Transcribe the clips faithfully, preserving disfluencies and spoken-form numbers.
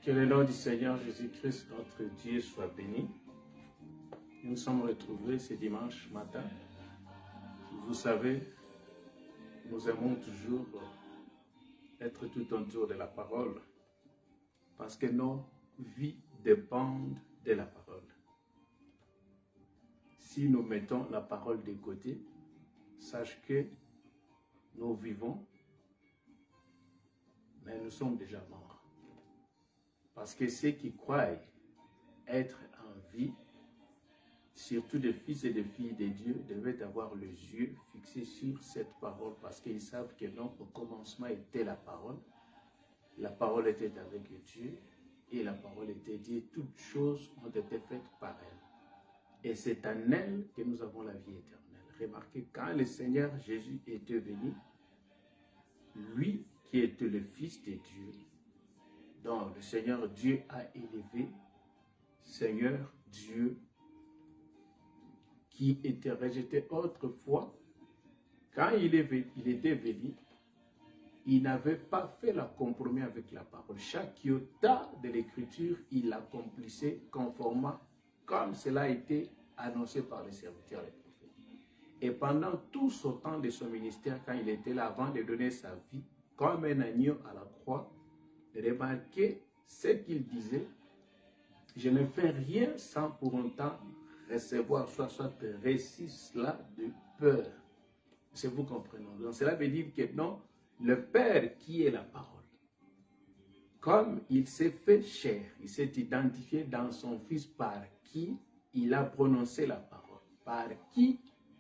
Que le nom du Seigneur Jésus-Christ, notre Dieu, soit béni. Nous nous sommes retrouvés ce dimanche matin. Vous savez, nous aimons toujours être tout autour de la parole parce que nos vies dépendent de la parole. Si nous mettons la parole de côté, sache que nous vivons, mais nous sommes déjà morts. Parce que ceux qui croient être en vie, surtout des fils et des filles de Dieu, devaient avoir les yeux fixés sur cette parole parce qu'ils savent que non, au commencement était la parole. La parole était avec Dieu et la parole était Dieu. Toutes choses ont été faites par elle. Et c'est en elle que nous avons la vie éternelle. Remarquez, quand le Seigneur Jésus était venu, lui qui était le Fils de Dieu, donc le Seigneur Dieu a élevé, Seigneur Dieu, qui était rejeté autrefois, quand il, est, il était venu, il n'avait pas fait le compromis avec la parole. Chaque iota de l'écriture, il l'accomplissait conformément comme cela a été annoncé par les serviteurs et les prophètes. Et pendant tout ce temps de son ministère, quand il était là, avant de donner sa vie, comme un agneau à la croix, remarquez ce qu'il disait: je ne fais rien sans pour autant recevoir soit soit récit cela de peur. Si vous comprenez. Donc cela veut dire que non, le Père qui est la parole, comme il s'est fait chair, il s'est identifié dans son Fils par qui il a prononcé la parole, par qui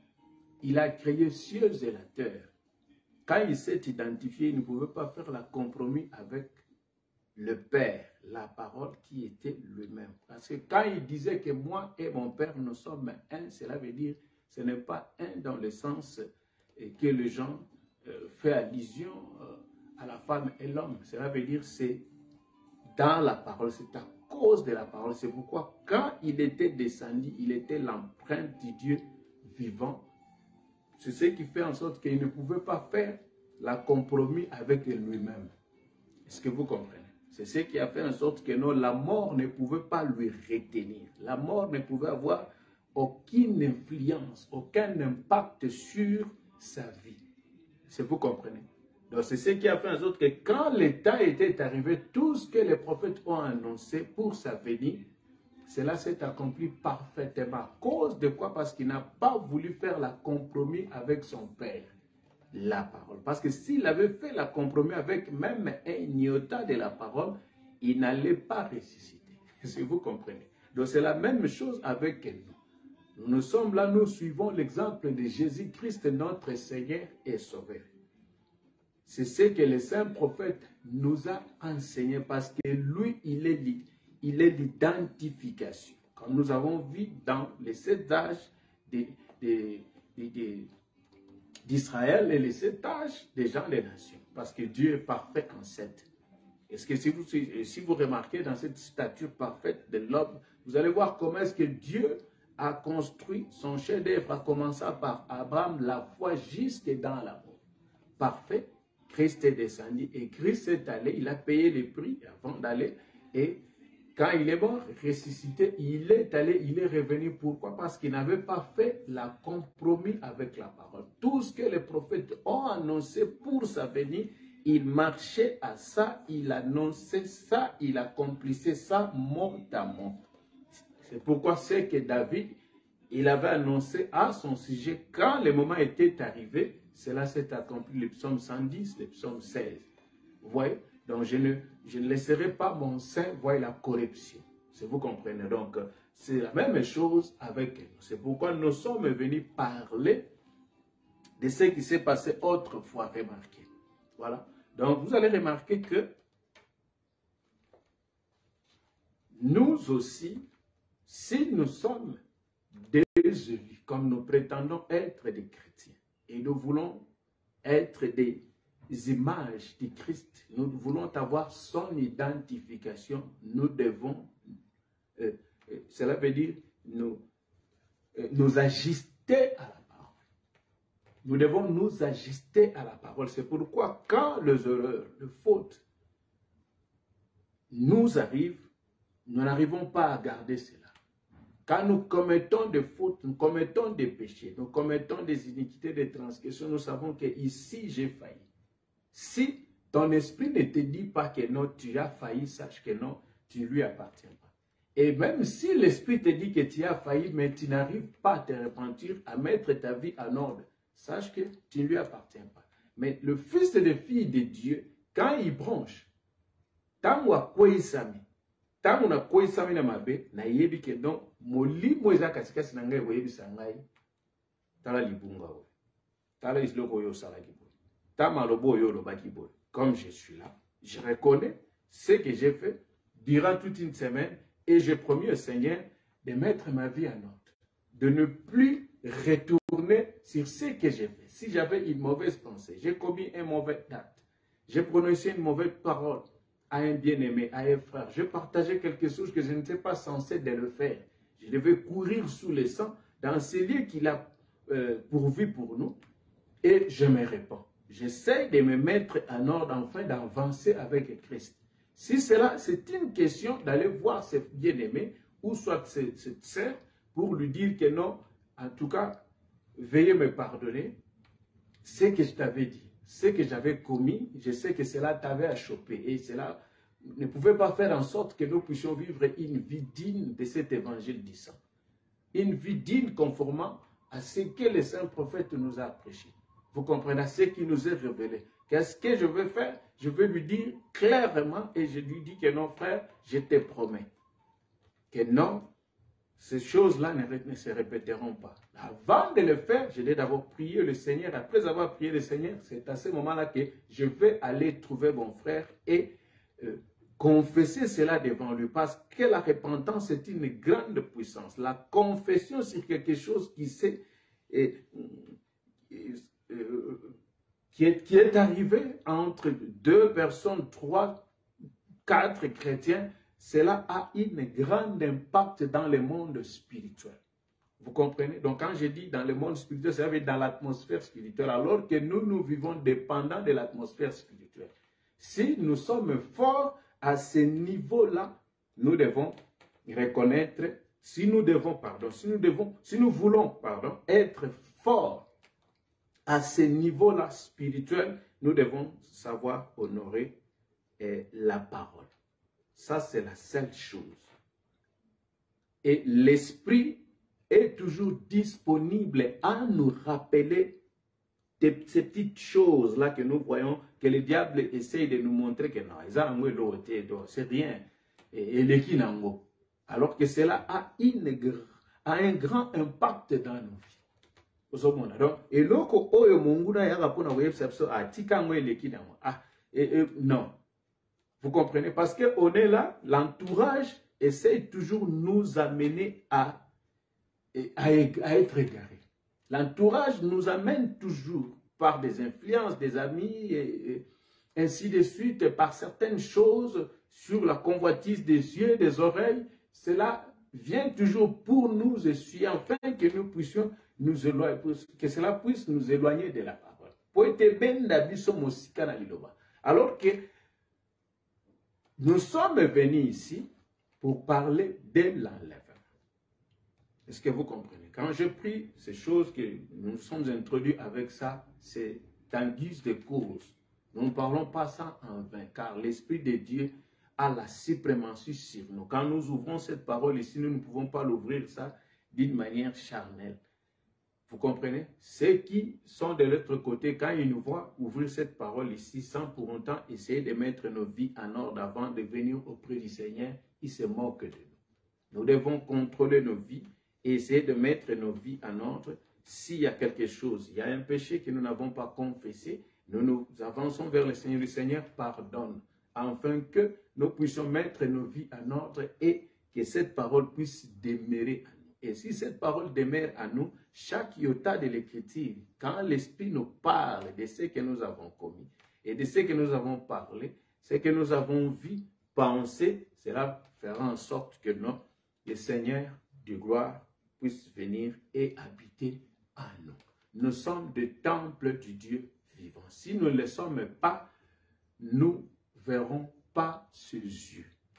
il a créé cieux et la terre. Quand il s'est identifié, il ne pouvait pas faire le compromis avec le Père, la parole qui était lui-même. Parce que quand il disait que moi et mon Père, nous sommes un, cela veut dire ce n'est pas un dans le sens que les gens euh, font allusion euh, à la femme et l'homme. Cela veut dire c'est dans la parole, c'est à cause de la parole. C'est pourquoi quand il était descendu, il était l'empreinte du Dieu vivant. C'est ce qui fait en sorte qu'il ne pouvait pas faire la compromis avec lui-même. Est-ce que vous comprenez? C'est ce qui a fait en sorte que non, la mort ne pouvait pas lui retenir. La mort ne pouvait avoir aucune influence, aucun impact sur sa vie. Est-ce que vous comprenez? Donc c'est ce qui a fait en sorte que quand le temps était arrivé, tout ce que les prophètes ont annoncé pour sa venue, cela s'est accompli parfaitement. À cause de quoi? Parce qu'il n'a pas voulu faire la compromis avec son Père. La parole. Parce que s'il avait fait la compromis avec même un iota de la parole, il n'allait pas ressusciter. Si vous comprenez. Donc c'est la même chose avec nous. Nous sommes là, nous suivons l'exemple de Jésus-Christ, notre Seigneur et Sauveur. C'est ce que le saint prophète nous a enseigné parce que lui, il est il est l'identification. Comme nous avons vu dans les sept âges des de, de, de, d'Israël et les sept âges des gens des nations. Parce que Dieu est parfait en sept. Est-ce que si vous, si vous remarquez dans cette stature parfaite de l'homme, vous allez voir comment est-ce que Dieu a construit son chef-d'œuvre, à commencer par Abraham, la foi jusque dans la mort. Parfait, Christ est descendu et Christ est allé, il a payé le prix avant d'aller. Et quand il est mort, ressuscité, il est allé, il est revenu. Pourquoi? Parce qu'il n'avait pas fait la compromis avec la parole. Tout ce que les prophètes ont annoncé pour sa venue, il marchait à ça, il annonçait ça, il accomplissait ça mot à mot. C'est pourquoi c'est que David, il avait annoncé à son sujet, quand le moment était arrivé, cela s'est accompli, le psaume cent dix, le psaume seize. Vous voyez? Donc, je ne, je ne laisserai pas mon sein voir la corruption. Si vous comprenez. Donc, c'est la même chose avec nous. C'est pourquoi nous sommes venus parler de ce qui s'est passé autrefois. Remarquez. Voilà. Donc, vous allez remarquer que nous aussi, si nous sommes des élus, comme nous prétendons être des chrétiens, et nous voulons être des images du Christ, nous voulons avoir son identification, nous devons, euh, euh, cela veut dire nous, euh, nous ajuster à la parole. Nous devons nous ajuster à la parole. C'est pourquoi quand les erreurs, les fautes nous arrive, nous n'arrivons pas à garder cela. Quand nous commettons des fautes, nous commettons des péchés, nous commettons des iniquités, des transgressions, nous savons que ici j'ai failli. Si ton esprit ne te dit pas que non, tu as failli, sache que non, tu ne lui appartiens pas. Et même si l'esprit te dit que tu as failli, mais tu n'arrives pas à te repentir, à mettre ta vie en ordre, sache que tu ne lui appartiens pas. Mais le fils et la fille de Dieu, quand il branche, tant ou quoi sami, tant ou na quoi sami na mabe, na yebi que non, moli moza kasikasi na ngai webi sangai, tala libunga we, tala isloko yo salaki boy, tama lobo yo lobaki boy. Comme je suis là, je reconnais ce que j'ai fait durant toute une semaine et j'ai promis au Seigneur de mettre ma vie en ordre, de ne plus retourner sur ce que j'ai fait. Si j'avais une mauvaise pensée, j'ai commis un mauvais acte, j'ai prononcé une mauvaise parole à un bien-aimé, à un frère, je partageais quelque chose que je n'étais pas censé de le faire. Je devais courir sous le sang dans ces lieux qu'il a euh, pourvu pour nous et je me réponds. J'essaie de me mettre en ordre afin d'avancer avec Christ. Si cela, c'est une question d'aller voir ce bien-aimé ou soit cette sœur pour lui dire que non, en tout cas, veuillez me pardonner. Ce que je t'avais dit, ce que j'avais commis, je sais que cela t'avait achoppé et cela ne pouvait pas faire en sorte que nous puissions vivre une vie digne de cet évangile du sang. Une vie digne conformément à ce que le saint prophète nous a prêché. Vous comprenez ce qui nous est révélé. Qu'est-ce que je veux faire? Je veux lui dire clairement et je lui dis que non, frère, je te promets que non, ces choses-là ne, ne se répéteront pas. Avant de le faire, je dois d'abord prier le Seigneur. Après avoir prié le Seigneur, c'est à ce moment-là que je vais aller trouver mon frère et euh, confesser cela devant lui. Parce que la repentance est une grande puissance. La confession sur quelque chose qui s'est... Euh, qui, est, qui est arrivé entre deux personnes, trois, quatre chrétiens, cela a un grand impact dans le monde spirituel. Vous comprenez? Donc quand je dis dans le monde spirituel, ça veut dire dans l'atmosphère spirituelle, alors que nous, nous vivons dépendants de l'atmosphère spirituelle. Si nous sommes forts à ce niveau-là, nous devons reconnaître, si nous devons, pardon, si nous devons, si nous voulons, pardon, être forts à ce niveau-là spirituel, nous devons savoir honorer eh, la parole. Ça, c'est la seule chose. Et l'esprit est toujours disponible à nous rappeler de ces petites choses-là que nous voyons, que le diable essaye de nous montrer que non, c'est rien. Et, et le kinango. Alors que cela a, une, a un grand impact dans nos vies. Donc, et loko oyo munguna yaga pona website so atika ngwe leki na ah et, et non. Vous comprenez? Parce que on est là, l'entourage essaie toujours nous amener à à, à être égarés. L'entourage nous amène toujours par des influences, des amis et, et ainsi de suite, par certaines choses sur la convoitise des yeux, des oreilles. Cela vient toujours pour nous essuyer afin que nous puissions nous éloigner, que cela puisse nous éloigner de la parole. Alors que nous sommes venus ici pour parler de l'enlèvement. Est-ce que vous comprenez? Quand je prie, ces choses que nous sommes introduits avec ça, c'est en guise de cause. Nous ne parlons pas ça en vain, car l'Esprit de Dieu a la suprématie sur nous. Quand nous ouvrons cette parole ici, nous ne pouvons pas l'ouvrir ça d'une manière charnelle. Vous comprenez? Ceux qui sont de l'autre côté, quand ils nous voient ouvrir cette parole ici, sans pour autant essayer de mettre nos vies en ordre avant de venir auprès du Seigneur, ils se moquent de nous. Nous devons contrôler nos vies et essayer de mettre nos vies en ordre. S'il y a quelque chose, il y a un péché que nous n'avons pas confessé, nous nous avançons vers le Seigneur. Le Seigneur pardonne, afin que nous puissions mettre nos vies en ordre et que cette parole puisse demeurer à nous. Et si cette parole demeure à nous, chaque iota de l'Écriture, quand l'Esprit nous parle de ce que nous avons commis et de ce que nous avons parlé, ce que nous avons vu, pensé, cela fera en sorte que non, le Seigneur de gloire puisse venir et habiter en nous. Nous sommes des temples du Dieu vivant. Si nous ne le sommes pas, nous ne verrons pas ses yeux.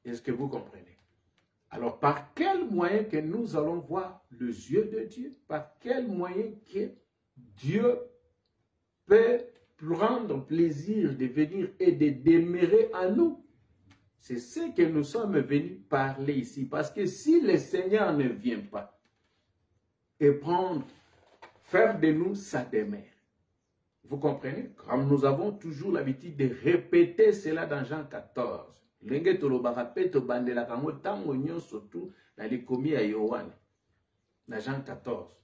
Est-ce que vous comprenez? Alors, par quel moyen que nous allons voir les yeux de Dieu? Par quel moyen que Dieu peut prendre plaisir de venir et de demeurer à nous? C'est ce que nous sommes venus parler ici. Parce que si le Seigneur ne vient pas et prendre, faire de nous sa demeure, vous comprenez? Comme nous avons toujours l'habitude de répéter cela dans Jean quatorze. Dans Jean quatorze.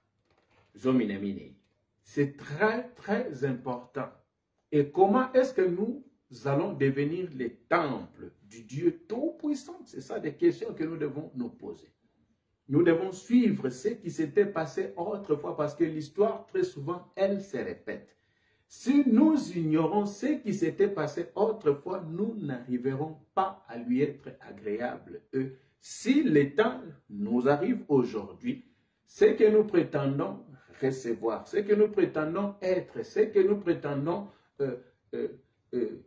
C'est très, très important. Et comment est-ce que nous allons devenir les temples du Dieu Tout-Puissant? C'est ça des questions que nous devons nous poser. Nous devons suivre ce qui s'était passé autrefois parce que l'histoire, très souvent, elle se répète. Si nous ignorons ce qui s'était passé autrefois, nous n'arriverons pas à lui être agréables. Et si le temps nous arrive aujourd'hui, ce que nous prétendons recevoir, ce que nous prétendons être, ce que nous prétendons euh, euh, euh,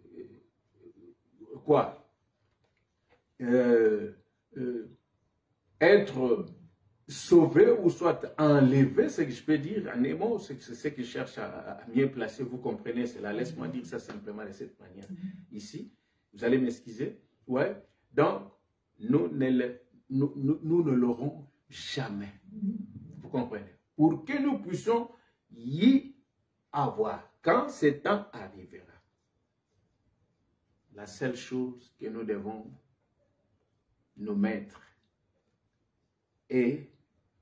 quoi euh, euh, être sauvé ou soit enlevé, ce que je peux dire en un mot, c'est ce que je cherche à, à mieux placer, vous comprenez cela, laisse-moi dire ça simplement de cette manière. Ici, vous allez m'excuser, ouais, donc nous ne, le, nous, nous, nous ne l'aurons jamais, vous comprenez, pour que nous puissions y avoir, quand ce temps arrivera, la seule chose que nous devons nous mettre et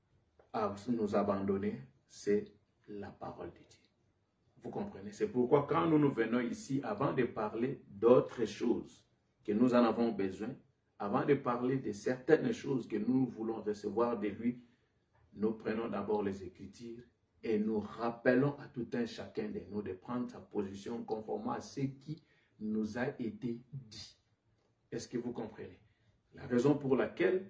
à nous abandonner, c'est la parole de Dieu. Vous comprenez? C'est pourquoi quand nous nous venons ici, avant de parler d'autres choses que nous en avons besoin, avant de parler de certaines choses que nous voulons recevoir de lui, nous prenons d'abord les Écritures et nous rappelons à tout un chacun de nous de prendre sa position conformément à ce qui nous a été dit. Est-ce que vous comprenez? La raison pour laquelle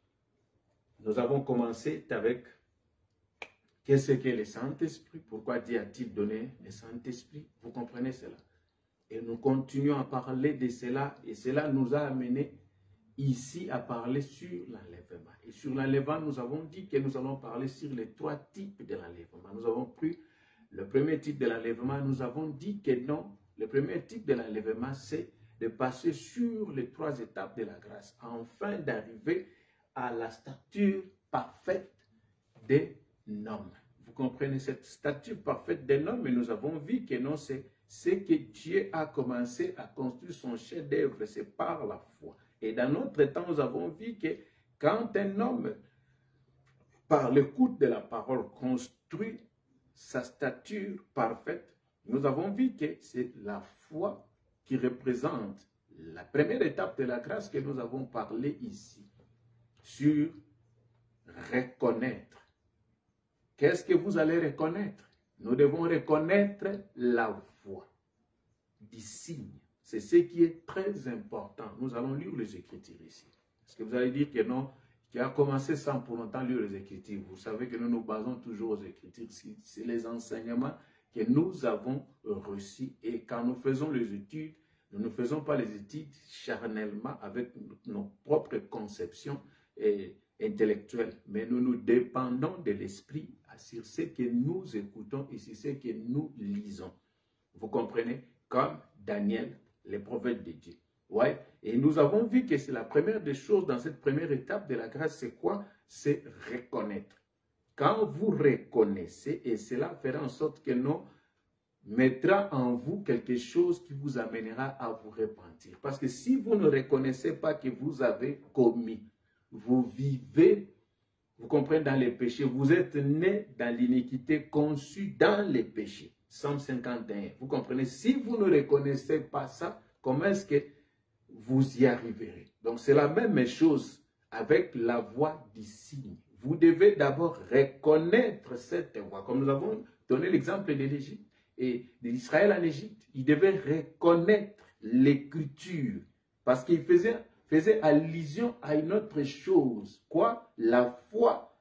nous avons commencé avec qu'est-ce que le Saint-Esprit, pourquoi Dieu a-t-il donné le Saint-Esprit? Vous comprenez cela? Et nous continuons à parler de cela et cela nous a amené ici à parler sur l'enlèvement. Et sur l'enlèvement, nous avons dit que nous allons parler sur les trois types de l'enlèvement. Nous avons pris le premier type de l'enlèvement, nous avons dit que non, le premier type de l'enlèvement, c'est de passer sur les trois étapes de la grâce, afin d'arriver à la stature parfaite d'un homme. Vous comprenez cette stature parfaite d'un homme, et nous avons vu que non, c'est ce que Dieu a commencé à construire son chef-d'œuvre, c'est par la foi. Et dans notre temps, nous avons vu que quand un homme, par l'écoute de la parole, construit sa stature parfaite, nous avons vu que c'est la foi qui représente la première étape de la grâce que nous avons parlé ici, sur reconnaître. Qu'est-ce que vous allez reconnaître? Nous devons reconnaître la voix du signe. C'est ce qui est très important. Nous allons lire les Écritures ici. Est-ce que vous allez dire que non, qui a commencé sans pour longtemps lire les Écritures? Vous savez que nous nous basons toujours aux Écritures. C'est les enseignements que nous avons reçus. Et quand nous faisons les études, nous ne faisons pas les études charnellement avec nos propres conceptions et intellectuelles, mais nous nous dépendons de l'Esprit sur ce que nous écoutons et sur ce que nous lisons. Vous comprenez? Comme Daniel, le prophète de Dieu. Ouais. Et nous avons vu que c'est la première des choses dans cette première étape de la grâce, c'est quoi? C'est reconnaître. Quand vous reconnaissez, et cela fera en sorte que non, mettra en vous quelque chose qui vous amènera à vous repentir. Parce que si vous ne reconnaissez pas que vous avez commis, vous vivez, vous comprenez, dans les péchés, vous êtes né dans l'iniquité, conçu dans les péchés. Somme cinquante et un. Vous comprenez, si vous ne reconnaissez pas ça, comment est-ce que vous y arriverez? Donc c'est la même chose avec la voix du signe. Vous devez d'abord reconnaître cette voix. Comme nous avons donné l'exemple de l'Égypte et d'Israël en Égypte, ils devaient reconnaître l'écriture parce qu'il faisait, faisait allusion à une autre chose. Quoi? La foi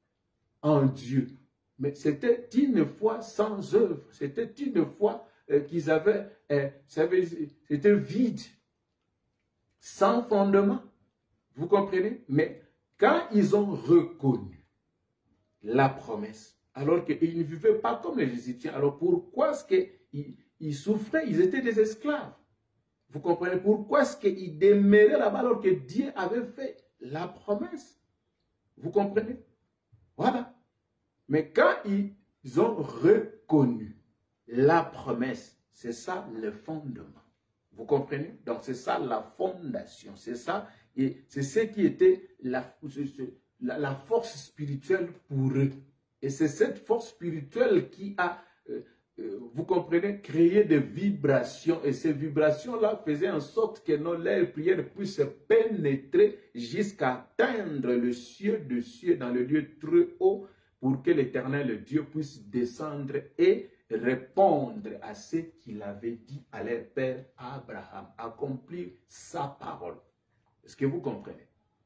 en Dieu. Mais c'était une foi sans œuvre. C'était une foi euh, qu'ils avaient, euh, c'était vide. sans fondement. Vous comprenez? Mais quand ils ont reconnu la promesse, alors qu'ils ne vivaient pas comme les Égyptiens, alors pourquoi est-ce qu'ils ils souffraient? Ils étaient des esclaves. Vous comprenez? Pourquoi est-ce qu'ils demeuraient là-bas alors que Dieu avait fait la promesse? Vous comprenez? Voilà. Mais quand ils ont reconnu la promesse, c'est ça le fondement. Vous comprenez? Donc c'est ça la fondation. C'est ça, et c'est ce qui était la, la, la force spirituelle pour eux. Et c'est cette force spirituelle qui a, euh, euh, vous comprenez, créé des vibrations. Et ces vibrations-là faisaient en sorte que nos leurs prières puissent pénétrer jusqu'à atteindre le ciel de cieux dans le lieu très haut pour que l'Éternel Dieu puisse descendre et répondre à ce qu'il avait dit à leur père Abraham, accomplir sa parole. Est-ce que vous comprenez?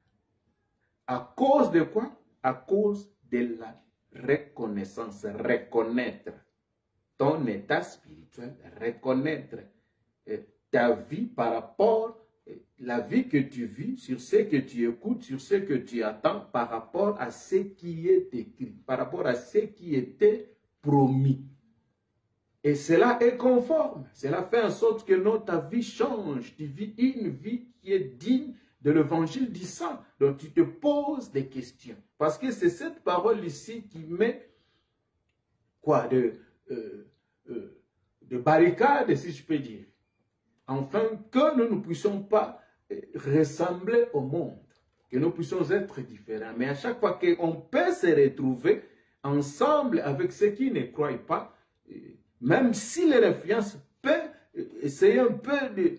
À cause de quoi? À cause de la reconnaissance, reconnaître ton état spirituel, reconnaître euh, ta vie par rapport à euh, la vie que tu vis, sur ce que tu écoutes, sur ce que tu attends, par rapport à ce qui est écrit, par rapport à ce qui était promis. Et cela est conforme. Cela fait en sorte que non, ta vie change. Tu vis une vie qui est digne de l'évangile du sang. Donc tu te poses des questions. Parce que c'est cette parole ici qui met quoi de, euh, euh, de barricade, si je peux dire. Afin que nous ne puissions pas ressembler au monde. Que nous puissions être différents. Mais à chaque fois qu'on peut se retrouver ensemble avec ceux qui ne croient pas, même si les influences peuvent essayer un peu de...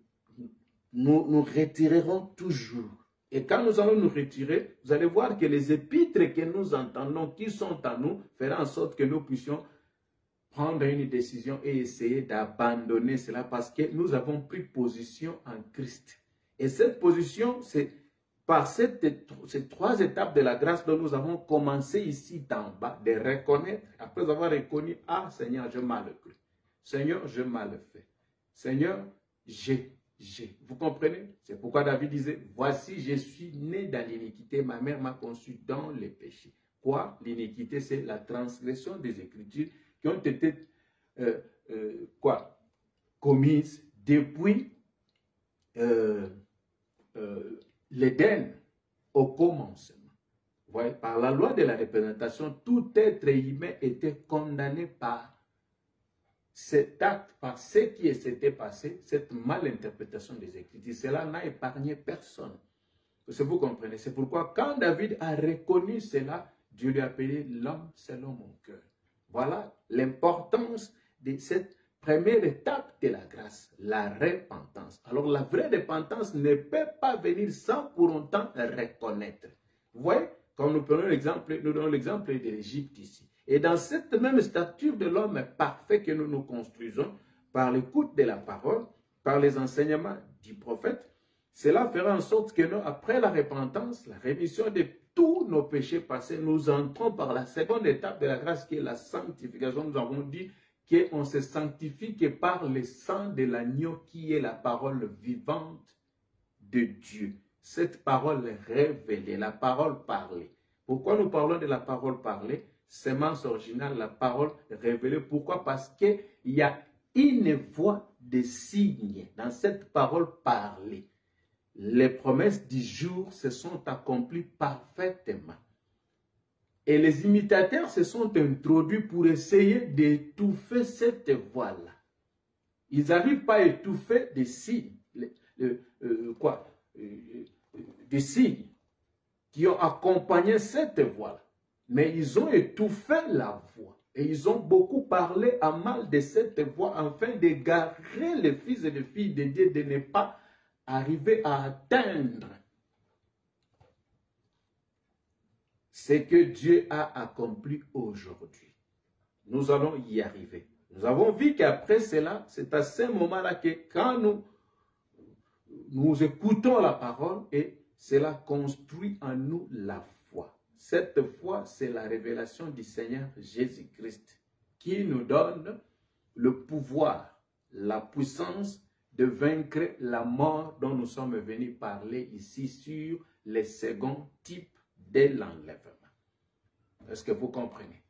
Nous nous retirerons toujours. Et quand nous allons nous retirer, vous allez voir que les épîtres que nous entendons, qui sont à nous, feront en sorte que nous puissions prendre une décision et essayer d'abandonner cela parce que nous avons pris position en Christ. Et cette position, c'est par cette, ces trois étapes de la grâce dont nous avons commencé ici d'en bas, de reconnaître, après avoir reconnu, ah Seigneur, j'ai mal cru. Seigneur, j'ai mal fait. Seigneur, j'ai, j'ai. Vous comprenez? C'est pourquoi David disait, voici, je suis né dans l'iniquité, ma mère m'a conçu dans les péchés. Quoi? L'iniquité, c'est la transgression des Écritures qui ont été euh, euh, quoi? commises depuis euh, euh, l'Éden au commencement. Vous voyez, par la loi de la représentation, tout être humain était condamné par cet acte, par ce qui s'était passé, cette malinterprétation des Écritures. Cela n'a épargné personne. Vous comprenez? C'est pourquoi quand David a reconnu cela, Dieu lui a appelé l'homme selon mon cœur. Voilà l'importance de cette première étape de la grâce, la repentance. Alors la vraie repentance ne peut pas venir sans pour autant reconnaître. Vous voyez, quand nous prenons l'exemple, nous donnons l'exemple de l'Égypte ici. Et dans cette même stature de l'homme parfait que nous nous construisons, par l'écoute de la parole, par les enseignements du prophète, cela fera en sorte que nous, après la repentance, la rémission de tous nos péchés passés, nous entrons par la seconde étape de la grâce qui est la sanctification. Nous avons dit qu'on se sanctifie que par le sang de l'agneau qui est la parole vivante de Dieu. Cette parole révélée, la parole parlée. Pourquoi nous parlons de la parole parlée? Sémence originale, la parole révélée. Pourquoi? Parce qu'il y a une voix de signe dans cette parole parlée. Les promesses du jour se sont accomplies parfaitement. Et les imitateurs se sont introduits pour essayer d'étouffer cette voix-là. Ils n'arrivent pas à étouffer des signes, euh, euh, quoi, euh, des signes qui ont accompagné cette voix-là. Mais ils ont étouffé la voix. Et ils ont beaucoup parlé à mal de cette voix afin d'égarer les fils et les filles de Dieu de ne pas arriver à atteindre ce que Dieu a accompli aujourd'hui. Nous allons y arriver. Nous avons vu qu'après cela, c'est à ce moment-là que quand nous, nous écoutons la parole et cela construit en nous la foi. Cette foi, c'est la révélation du Seigneur Jésus-Christ qui nous donne le pouvoir, la puissance de vaincre la mort dont nous sommes venus parler ici sur les seconds types de l'enlèvement. Est-ce que vous comprenez?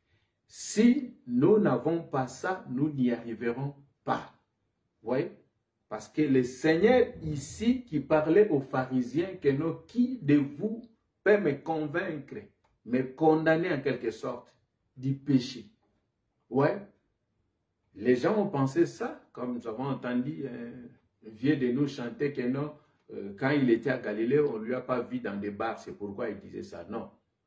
Si nous n'avons pas ça, nous n'y arriverons pas. Vous voyez? Parce que le Seigneur ici qui parlait aux pharisiens que non, qui de vous peut me convaincre, me condamner en quelque sorte du péché? Ouais. Les gens ont pensé ça, comme nous avons entendu un vieux de nous chanter que non, euh, quand il était à Galilée, on ne lui a pas vu dans des bars, c'est pourquoi il disait ça. Non.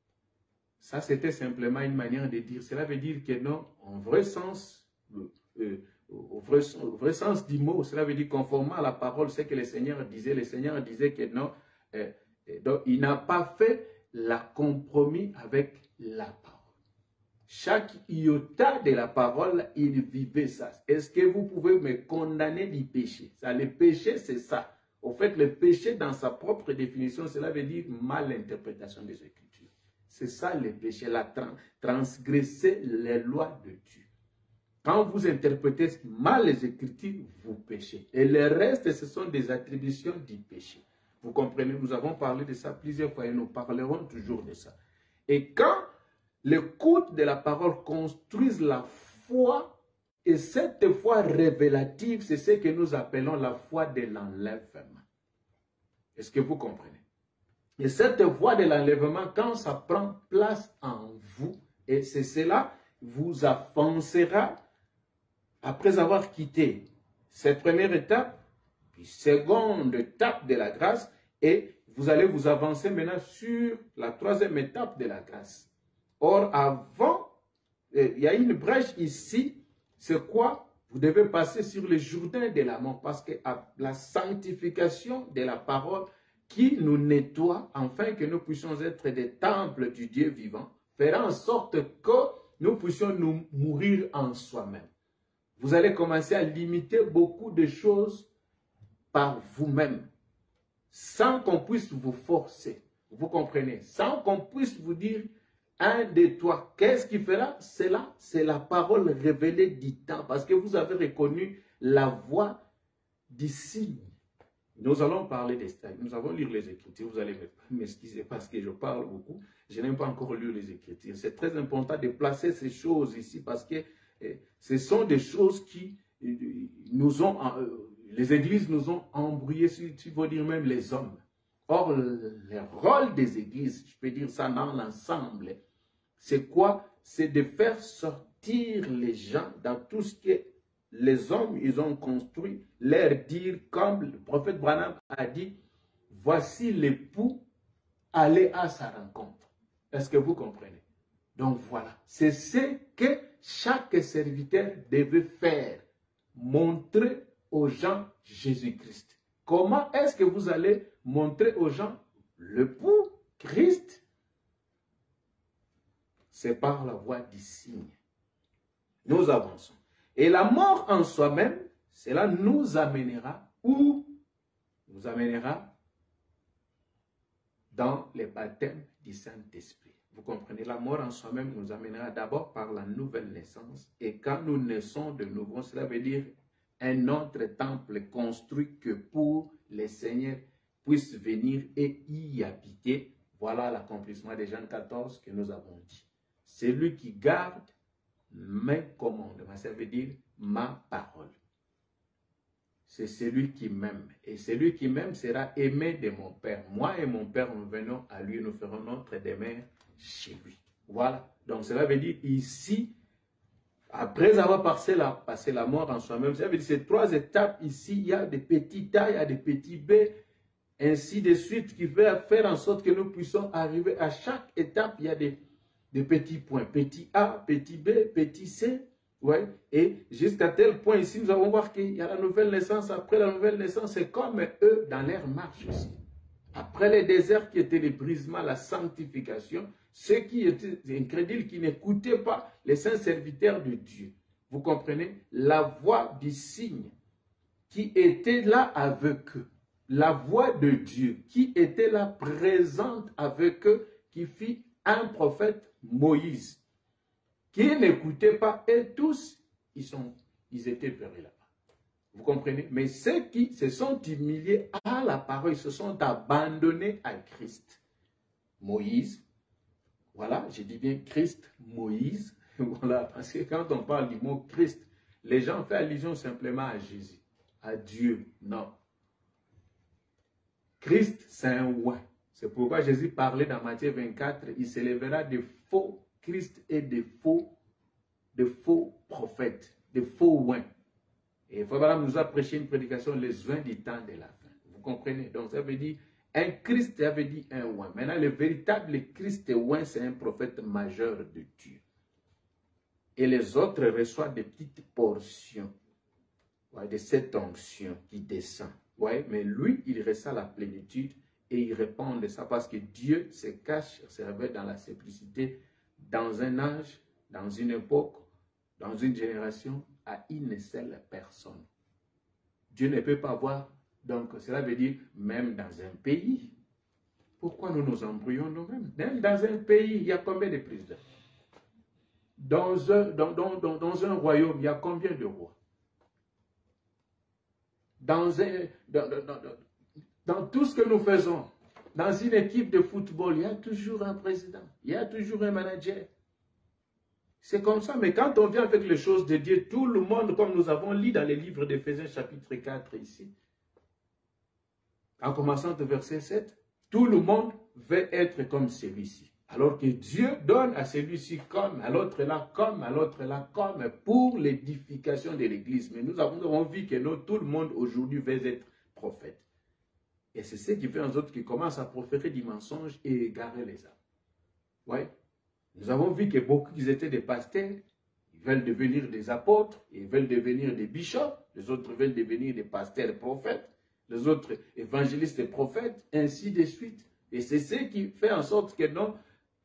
Ça, c'était simplement une manière de dire. Cela veut dire que non, en vrai sens, euh, euh, au, vrai, au vrai sens du mot, cela veut dire conformément à la parole, c'est que le Seigneur disait. Le Seigneur disait que non, euh, donc il n'a pas fait la compromis avec la parole. Chaque iota de la parole, il vivait ça. Est-ce que vous pouvez me condamner du péché? Ça, le péché, c'est ça. Au fait, le péché, dans sa propre définition, cela veut dire mal interprétation des Écritures. C'est ça le péché, la trans transgresser les lois de Dieu. Quand vous interprétez mal les Écritures, vous péchez. Et le reste, ce sont des attributions du péché. Vous comprenez, nous avons parlé de ça plusieurs fois et nous parlerons toujours de ça. Et quand l'écoute de la parole construise la foi, et cette foi révélative, c'est ce que nous appelons la foi de l'enlèvement. Est-ce que vous comprenez? Et cette voie de l'enlèvement, quand ça prend place en vous, et c'est cela vous avancera après avoir quitté cette première étape, puis seconde étape de la grâce, et vous allez vous avancer maintenant sur la troisième étape de la grâce. Or, avant, il y a une brèche ici, c'est quoi? Vous devez passer sur le Jourdain de l'amour, parce que la sanctification de la parole qui nous nettoie, afin que nous puissions être des temples du Dieu vivant, fera en sorte que nous puissions nous mourir en soi-même. Vous allez commencer à limiter beaucoup de choses par vous-même, sans qu'on puisse vous forcer. Vous comprenez? Sans qu'on puisse vous dire, un de toi, qu'est-ce qui fera cela? C'est la parole révélée du temps, parce que vous avez reconnu la voix du signe. Nous allons parler des stades. Nous allons lire les Écritures. Vous allez m'excuser parce que je parle beaucoup. Je n'aime pas encore lire les Écritures. C'est très important de placer ces choses ici parce que eh, ce sont des choses qui eh, nous ont, euh, les églises nous ont embrouillés, si tu veux dire même les hommes. Or, le, le rôle des églises, je peux dire ça dans l'ensemble, c'est quoi? C'est de faire sortir les gens dans tout ce qui est les hommes, ils ont construit, leur dire, comme le prophète Branham a dit, voici l'époux, allez à sa rencontre. Est-ce que vous comprenez? Donc voilà, c'est ce que chaque serviteur devait faire, montrer aux gens Jésus-Christ. Comment est-ce que vous allez montrer aux gens l'époux, Christ? C'est par la voie du signe. Nous avançons. Et la mort en soi-même, cela nous amènera où? Nous amènera dans le baptême du Saint-Esprit. Vous comprenez, la mort en soi-même nous amènera d'abord par la nouvelle naissance. Et quand nous naissons de nouveau, cela veut dire un autre temple construit que pour les seigneurs puissent venir et y habiter. Voilà l'accomplissement de Jean quatorze que nous avons dit. Celui qui garde mes commandements, ça veut dire ma parole. C'est celui qui m'aime. Et celui qui m'aime sera aimé de mon Père. Moi et mon Père, nous venons à lui, nous ferons notre demeure chez lui. Voilà. Donc cela veut dire ici, après avoir passé la, passé la mort en soi-même, ça veut dire ces trois étapes ici, il y a des petits A, il y a des petits B, ainsi de suite, qui va faire en sorte que nous puissions arriver à chaque étape, il y a des des petits points, petit A, petit B, petit C, ouais, et jusqu'à tel point ici, nous allons voir qu'il y a la nouvelle naissance. Après la nouvelle naissance, c'est comme eux dans leur marche aussi. Après les déserts qui étaient les brisements, la sanctification, ceux qui étaient incrédules, qui n'écoutaient pas les saints serviteurs de Dieu. Vous comprenez? La voix du signe qui était là avec eux. La voix de Dieu qui était là présente avec eux, qui fit un prophète Moïse, qui n'écoutait pas, et tous, ils, sont, ils étaient vers là-bas. Vous comprenez? Mais ceux qui se sont humiliés à la parole, se sont abandonnés à Christ. Moïse, voilà, je dis bien Christ, Moïse, voilà, parce que quand on parle du mot Christ, les gens font allusion simplement à Jésus, à Dieu. Non. Christ, c'est un oint. C'est pourquoi Jésus parlait dans Matthieu vingt-quatre, il s'élèvera de faux Christ et de faux, de faux prophètes, de faux oints. Et Abraham nous a prêché une prédication, les oints du temps de la fin. Vous comprenez? Donc ça veut dire, un Christ, ça veut dire un oint. Maintenant, le véritable Christ oint, c'est un prophète majeur de Dieu. Et les autres reçoivent des petites portions, ouais, de cette onction qui descend. Ouais, mais lui, il reçoit la plénitude et il répond de ça parce que Dieu se cache, se révèle dans la simplicité, dans un âge, dans une époque, dans une génération, à une seule personne. Dieu ne peut pas voir, donc cela veut dire même dans un pays. Pourquoi nous nous embrouillons nous-mêmes? Même dans un pays, il y a combien de présidents? Dans un, dans, dans, dans, dans un royaume, il y a combien de rois? Dans, un, dans, dans, dans, dans tout ce que nous faisons, dans une équipe de football, il y a toujours un président, il y a toujours un manager. C'est comme ça, mais quand on vient avec les choses de Dieu, tout le monde, comme nous avons lu dans les livres d'Éphésiens chapitre quatre ici, en commençant de verset sept, tout le monde veut être comme celui-ci. Alors que Dieu donne à celui-ci comme, à l'autre là comme, à l'autre là comme, pour l'édification de l'Église. Mais nous avons, nous avons vu que nous, tout le monde aujourd'hui veut être prophète. Et c'est ce qui fait en sorte qu'ils commencent à proférer des mensonges et égarer les âmes. Ouais. Nous avons vu que beaucoup qui étaient des pasteurs, ils veulent devenir des apôtres, ils veulent devenir des bishops, les autres veulent devenir des pasteurs et prophètes, les autres évangélistes et prophètes, ainsi de suite. Et c'est ce qui fait en sorte que non,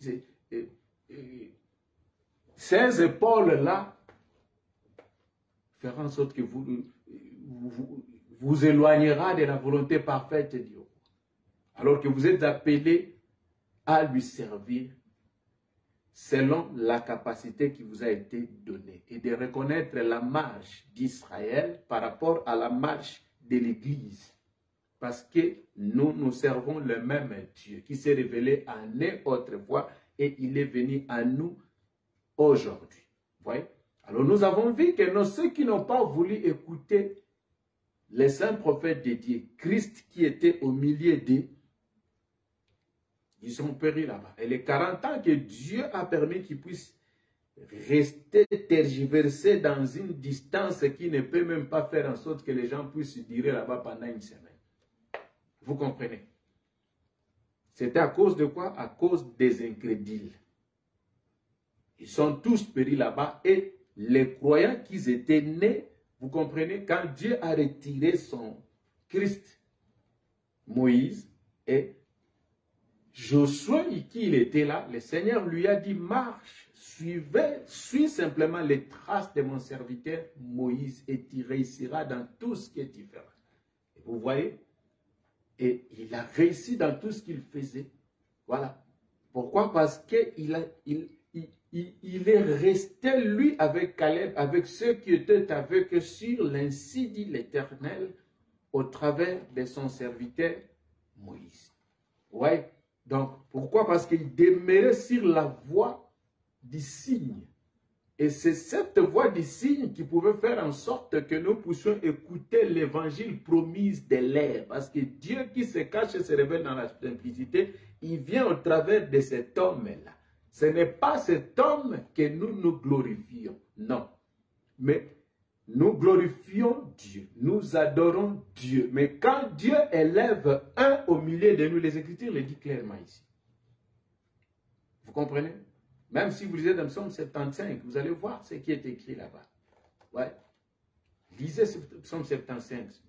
ces épaules-là feront en sorte que vous vous, vous éloignera de la volonté parfaite de Dieu. Alors que vous êtes appelés à lui servir selon la capacité qui vous a été donnée et de reconnaître la marche d'Israël par rapport à la marche de l'Église. Parce que nous, nous servons le même Dieu qui s'est révélé à nous autrefois et il est venu à nous aujourd'hui. Voyez? Alors nous avons vu que nous, ceux qui n'ont pas voulu écouter les saints prophètes de Dieu, Christ qui était au milieu d'eux, ils sont péris là-bas. Et les quarante ans que Dieu a permis qu'ils puissent rester tergiversés dans une distance qui ne peut même pas faire en sorte que les gens puissent durer là-bas pendant une semaine. Vous comprenez? C'était à cause de quoi? À cause des incrédules. Ils sont tous péris là-bas et les croyants qui étaient nés, vous comprenez, quand Dieu a retiré son Christ, Moïse et Josué, qui il était là, le Seigneur lui a dit, marche, suivez, suis simplement les traces de mon serviteur Moïse et tu réussiras dans tout ce que tu feras. Et vous voyez? Et il a réussi dans tout ce qu'il faisait. Voilà. Pourquoi? Parce qu'il a, il, il, il, il est resté, lui, avec Caleb, avec ceux qui étaient avec eux sur l'ainsi dit l'Éternel, au travers de son serviteur Moïse. Ouais. Donc, pourquoi? Parce qu'il demeurait sur la voie du signe. Et c'est cette voie du signe qui pouvait faire en sorte que nous puissions écouter l'évangile promis de l'air. Parce que Dieu qui se cache et se révèle dans la simplicité, il vient au travers de cet homme-là. Ce n'est pas cet homme que nous nous glorifions. Non. Mais nous glorifions Dieu. Nous adorons Dieu. Mais quand Dieu élève un au milieu de nous, les Écritures le disent clairement ici. Vous comprenez? Même si vous lisez dans le psaume soixante-quinze, vous allez voir ce qui est écrit là-bas. Ouais. Lisez ce psaume soixante-quinze.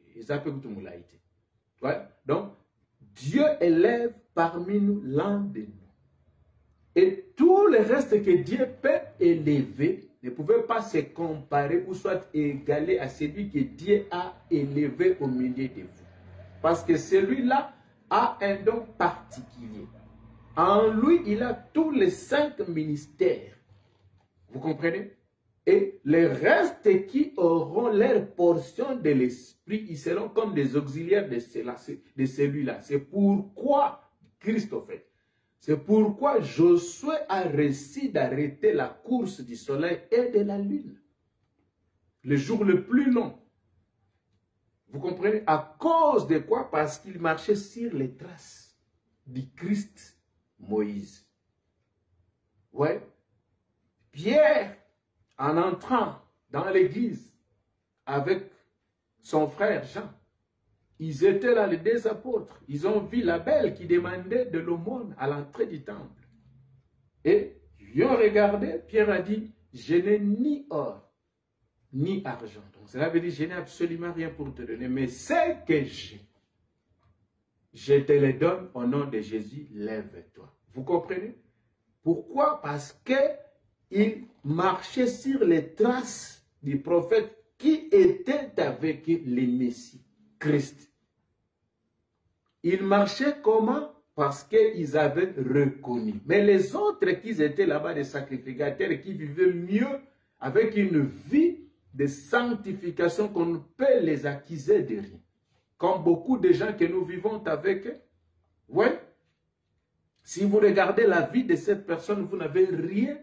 Ouais. Donc, Dieu élève parmi nous l'un de nous. Et tout le reste que Dieu peut élever ne pouvait pas se comparer ou soit égaler à celui que Dieu a élevé au milieu de vous. Parce que celui-là a un don particulier. En lui, il a tous les cinq ministères. Vous comprenez? Et les restes qui auront leur portion de l'esprit, ils seront comme des auxiliaires de, de celui-là. C'est pourquoi Christ a fait. C'est pourquoi Josué a réussi d'arrêter la course du soleil et de la lune. Le jour le plus long. Vous comprenez? À cause de quoi? Parce qu'il marchait sur les traces du Christ Moïse. Ouais. Pierre, en entrant dans l'église avec son frère Jean, ils étaient là, les deux apôtres. Ils ont vu la belle qui demandait de l'aumône à l'entrée du temple. Et ils ont regardé, Pierre a dit, je n'ai ni or, ni argent. Donc cela veut dire, je n'ai absolument rien pour te donner, mais ce que j'ai, je te le donne au nom de Jésus, lève-toi. Vous comprenez? Pourquoi? Parce qu'il marchait sur les traces du prophète qui était avec le Messie, Christ. Il marchait comment? Parce qu'ils avaient reconnu. Mais les autres qui étaient là-bas, des sacrificateurs, qui vivaient mieux avec une vie de sanctification qu'on ne peut les accuser de rien. Comme beaucoup de gens que nous vivons avec. Oui. Si vous regardez la vie de cette personne, vous n'avez rien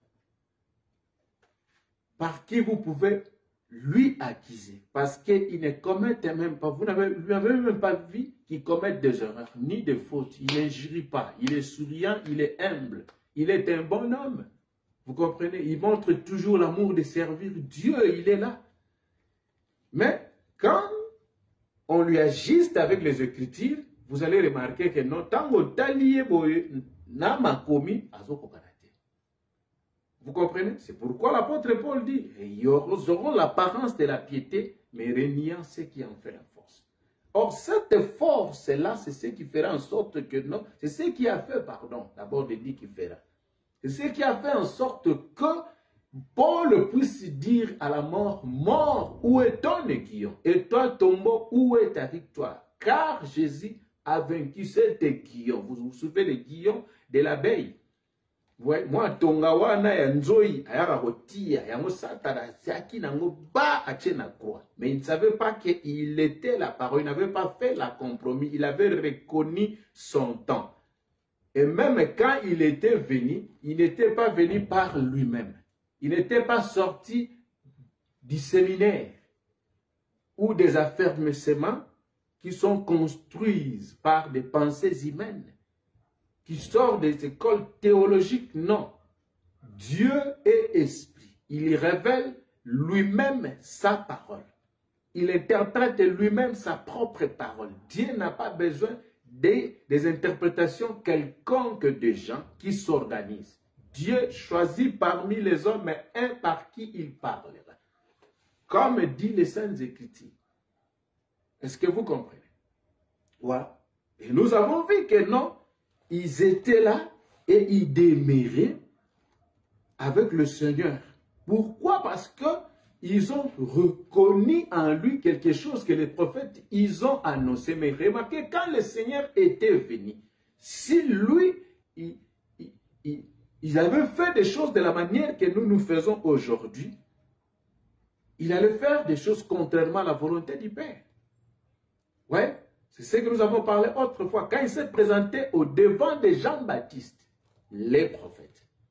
par qui vous pouvez lui accuser. Parce qu'il ne commet même pas, vous n'avez même pas vu qu'il commette des erreurs, ni des fautes. Il n'injurie pas, il est souriant, il est humble. Il est un bon homme. Vous comprenez? Il montre toujours l'amour de servir Dieu, il est là. Mais quand on lui agiste avec les Écritures, vous allez remarquer que non, tant que n'a pas commis, vous comprenez? C'est pourquoi l'apôtre Paul dit, ils auront l'apparence de la piété, mais reniant ce qui en fait la force. Or, cette force-là, c'est ce qui fera en sorte que non, c'est ce qui a fait, pardon, d'abord de dire qu'il fera. C'est ce qui a fait en sorte que Paul puisse dire à la mort, mort, où est ton aiguillon? Et toi, tombeau, où est ta victoire? Car Jésus a vaincu cet aiguillon. Vous vous souvenez de l'aiguillon de l'abeille? Ouais, moi, tongawana ya nzoi, ayaka rotia, yango satana, siaki nango ba ache na croix. Mais il ne savait pas qu'il était la parole, il n'avait pas fait la compromis, il avait reconnu son temps. Et même quand il était venu, il n'était pas venu par lui-même. Il n'était pas sorti du séminaire ou des affermissements qui sont construits par des pensées humaines, qui sortent des écoles théologiques. Non. Dieu est esprit. Il révèle lui-même sa parole. Il interprète lui-même sa propre parole. Dieu n'a pas besoin des, des interprétations quelconques de gens qui s'organisent. Dieu choisit parmi les hommes un par qui il parlera. Comme dit les Saintes Écritures. Est-ce que vous comprenez? Voilà. Et nous avons vu que non, ils étaient là et ils demeuraient avec le Seigneur. Pourquoi? Parce que ils ont reconnu en lui quelque chose que les prophètes, ils ont annoncé. Mais remarquez, quand le Seigneur était venu, si lui, il, il, il, il avait fait des choses de la manière que nous nous faisons aujourd'hui, il allait faire des choses contrairement à la volonté du Père. Ouais, c'est ce que nous avons parlé autrefois. Quand il s'est présenté au devant de Jean-Baptiste, les prophètes.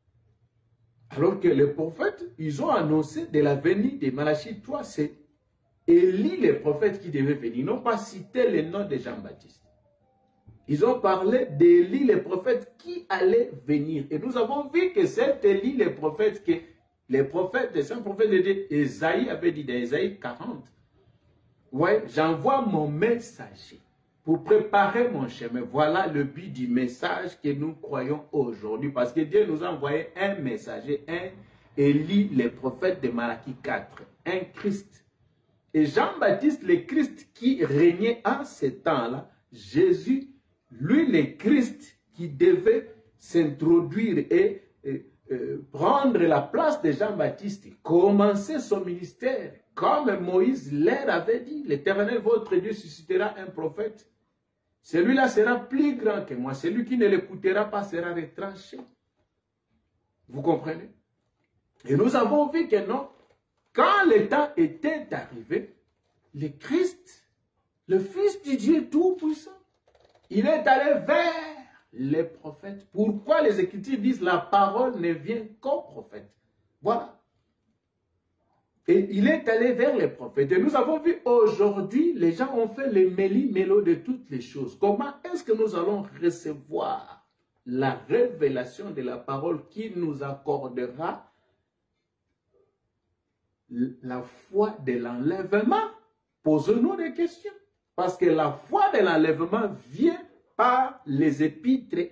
Alors que les prophètes, ils ont annoncé de la venue de Malachie trois, c'est Élie, les prophètes qui devaient venir. Ils n'ont pas cité le nom de Jean-Baptiste. Ils ont parlé d'Élie, les prophètes qui allaient venir. Et nous avons vu que c'est Élie, les prophètes, que les prophètes, les saints prophètes de Dieu, Ésaïe avait dit dans Ésaïe quarante. Ouais, j'envoie mon messager pour préparer mon chemin. Voilà le but du message que nous croyons aujourd'hui. Parce que Dieu nous a envoyé un messager, un Élie, les prophètes de Malachie quatre, un Christ. Et Jean-Baptiste, le Christ qui régnait en ce temps-là, Jésus, lui, le Christ qui devait s'introduire et, et euh, prendre la place de Jean-Baptiste, commencer son ministère. Comme Moïse leur avait dit, l'Éternel, votre Dieu, suscitera un prophète. Celui-là sera plus grand que moi. Celui qui ne l'écoutera pas sera retranché. Vous comprenez? Et nous avons vu que non, quand le temps était arrivé, le Christ, le Fils du Dieu Tout-Puissant, il est allé vers les prophètes. Pourquoi les Écritures disent la parole ne vient qu'aux prophètes? Voilà. Et il est allé vers les prophètes. Et nous avons vu aujourd'hui, les gens ont fait les méli-mélo de toutes les choses. Comment est-ce que nous allons recevoir la révélation de la parole qui nous accordera la foi de l'enlèvement? Posons-nous des questions. Parce que la foi de l'enlèvement vient par les épîtres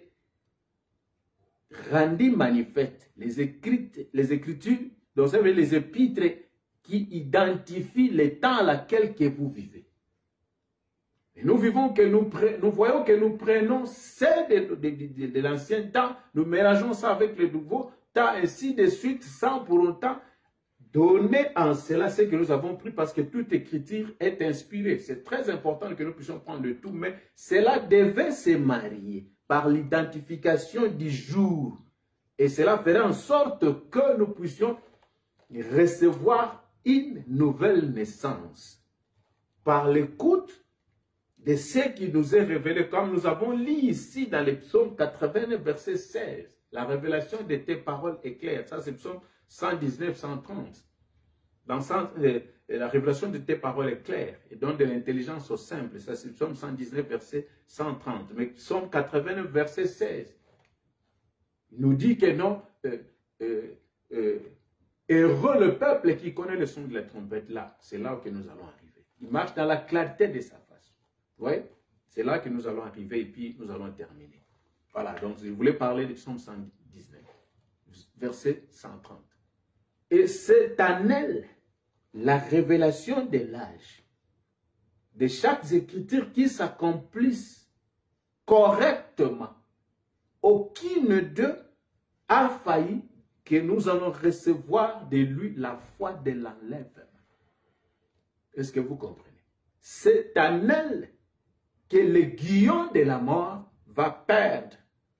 rendues manifestes, les, écrites, les écritures, donc ça veut dire les épîtres qui identifient les temps à laquelle que vous vivez. Et nous vivons que nous, nous voyons que nous prenons celle de, de, de, de l'ancien temps, nous mélangeons ça avec le nouveau temps, ainsi de suite, sans pour autant donner en cela ce que nous avons pris, parce que toute écriture est inspirée. C'est très important que nous puissions prendre le tout, mais cela devait se marier par l'identification du jour. Et cela ferait en sorte que nous puissions recevoir une nouvelle naissance par l'écoute de ce qui nous est révélé, comme nous avons lu ici dans le psaume quatre-vingt-neuf, verset seize. La révélation de tes paroles est claire. Ça, c'est le psaume cent dix-neuf, cent trente. Dans le sens, euh, la révélation de tes paroles est claire et donne de l'intelligence au simple. Ça, c'est le psaume cent dix-neuf, verset cent trente. Mais psaume quatre-vingt-neuf, verset seize, nous dit que non, euh, euh, euh, heureux le peuple qui connaît le son de la trompette. Là, c'est là que nous allons arriver. Il marche dans la clarté de sa face. Vous voyez? C'est là que nous allons arriver et puis nous allons terminer. Voilà, donc je voulais parler du psaume cent dix-neuf, verset cent trente. Et c'est en elle la révélation de l'âge, de chaque écriture qui s'accomplissent correctement. Aucune d'eux a failli que nous allons recevoir de lui la foi de l'enlèvement. Est-ce que vous comprenez? C'est en elle que le guillon de la mort va perdre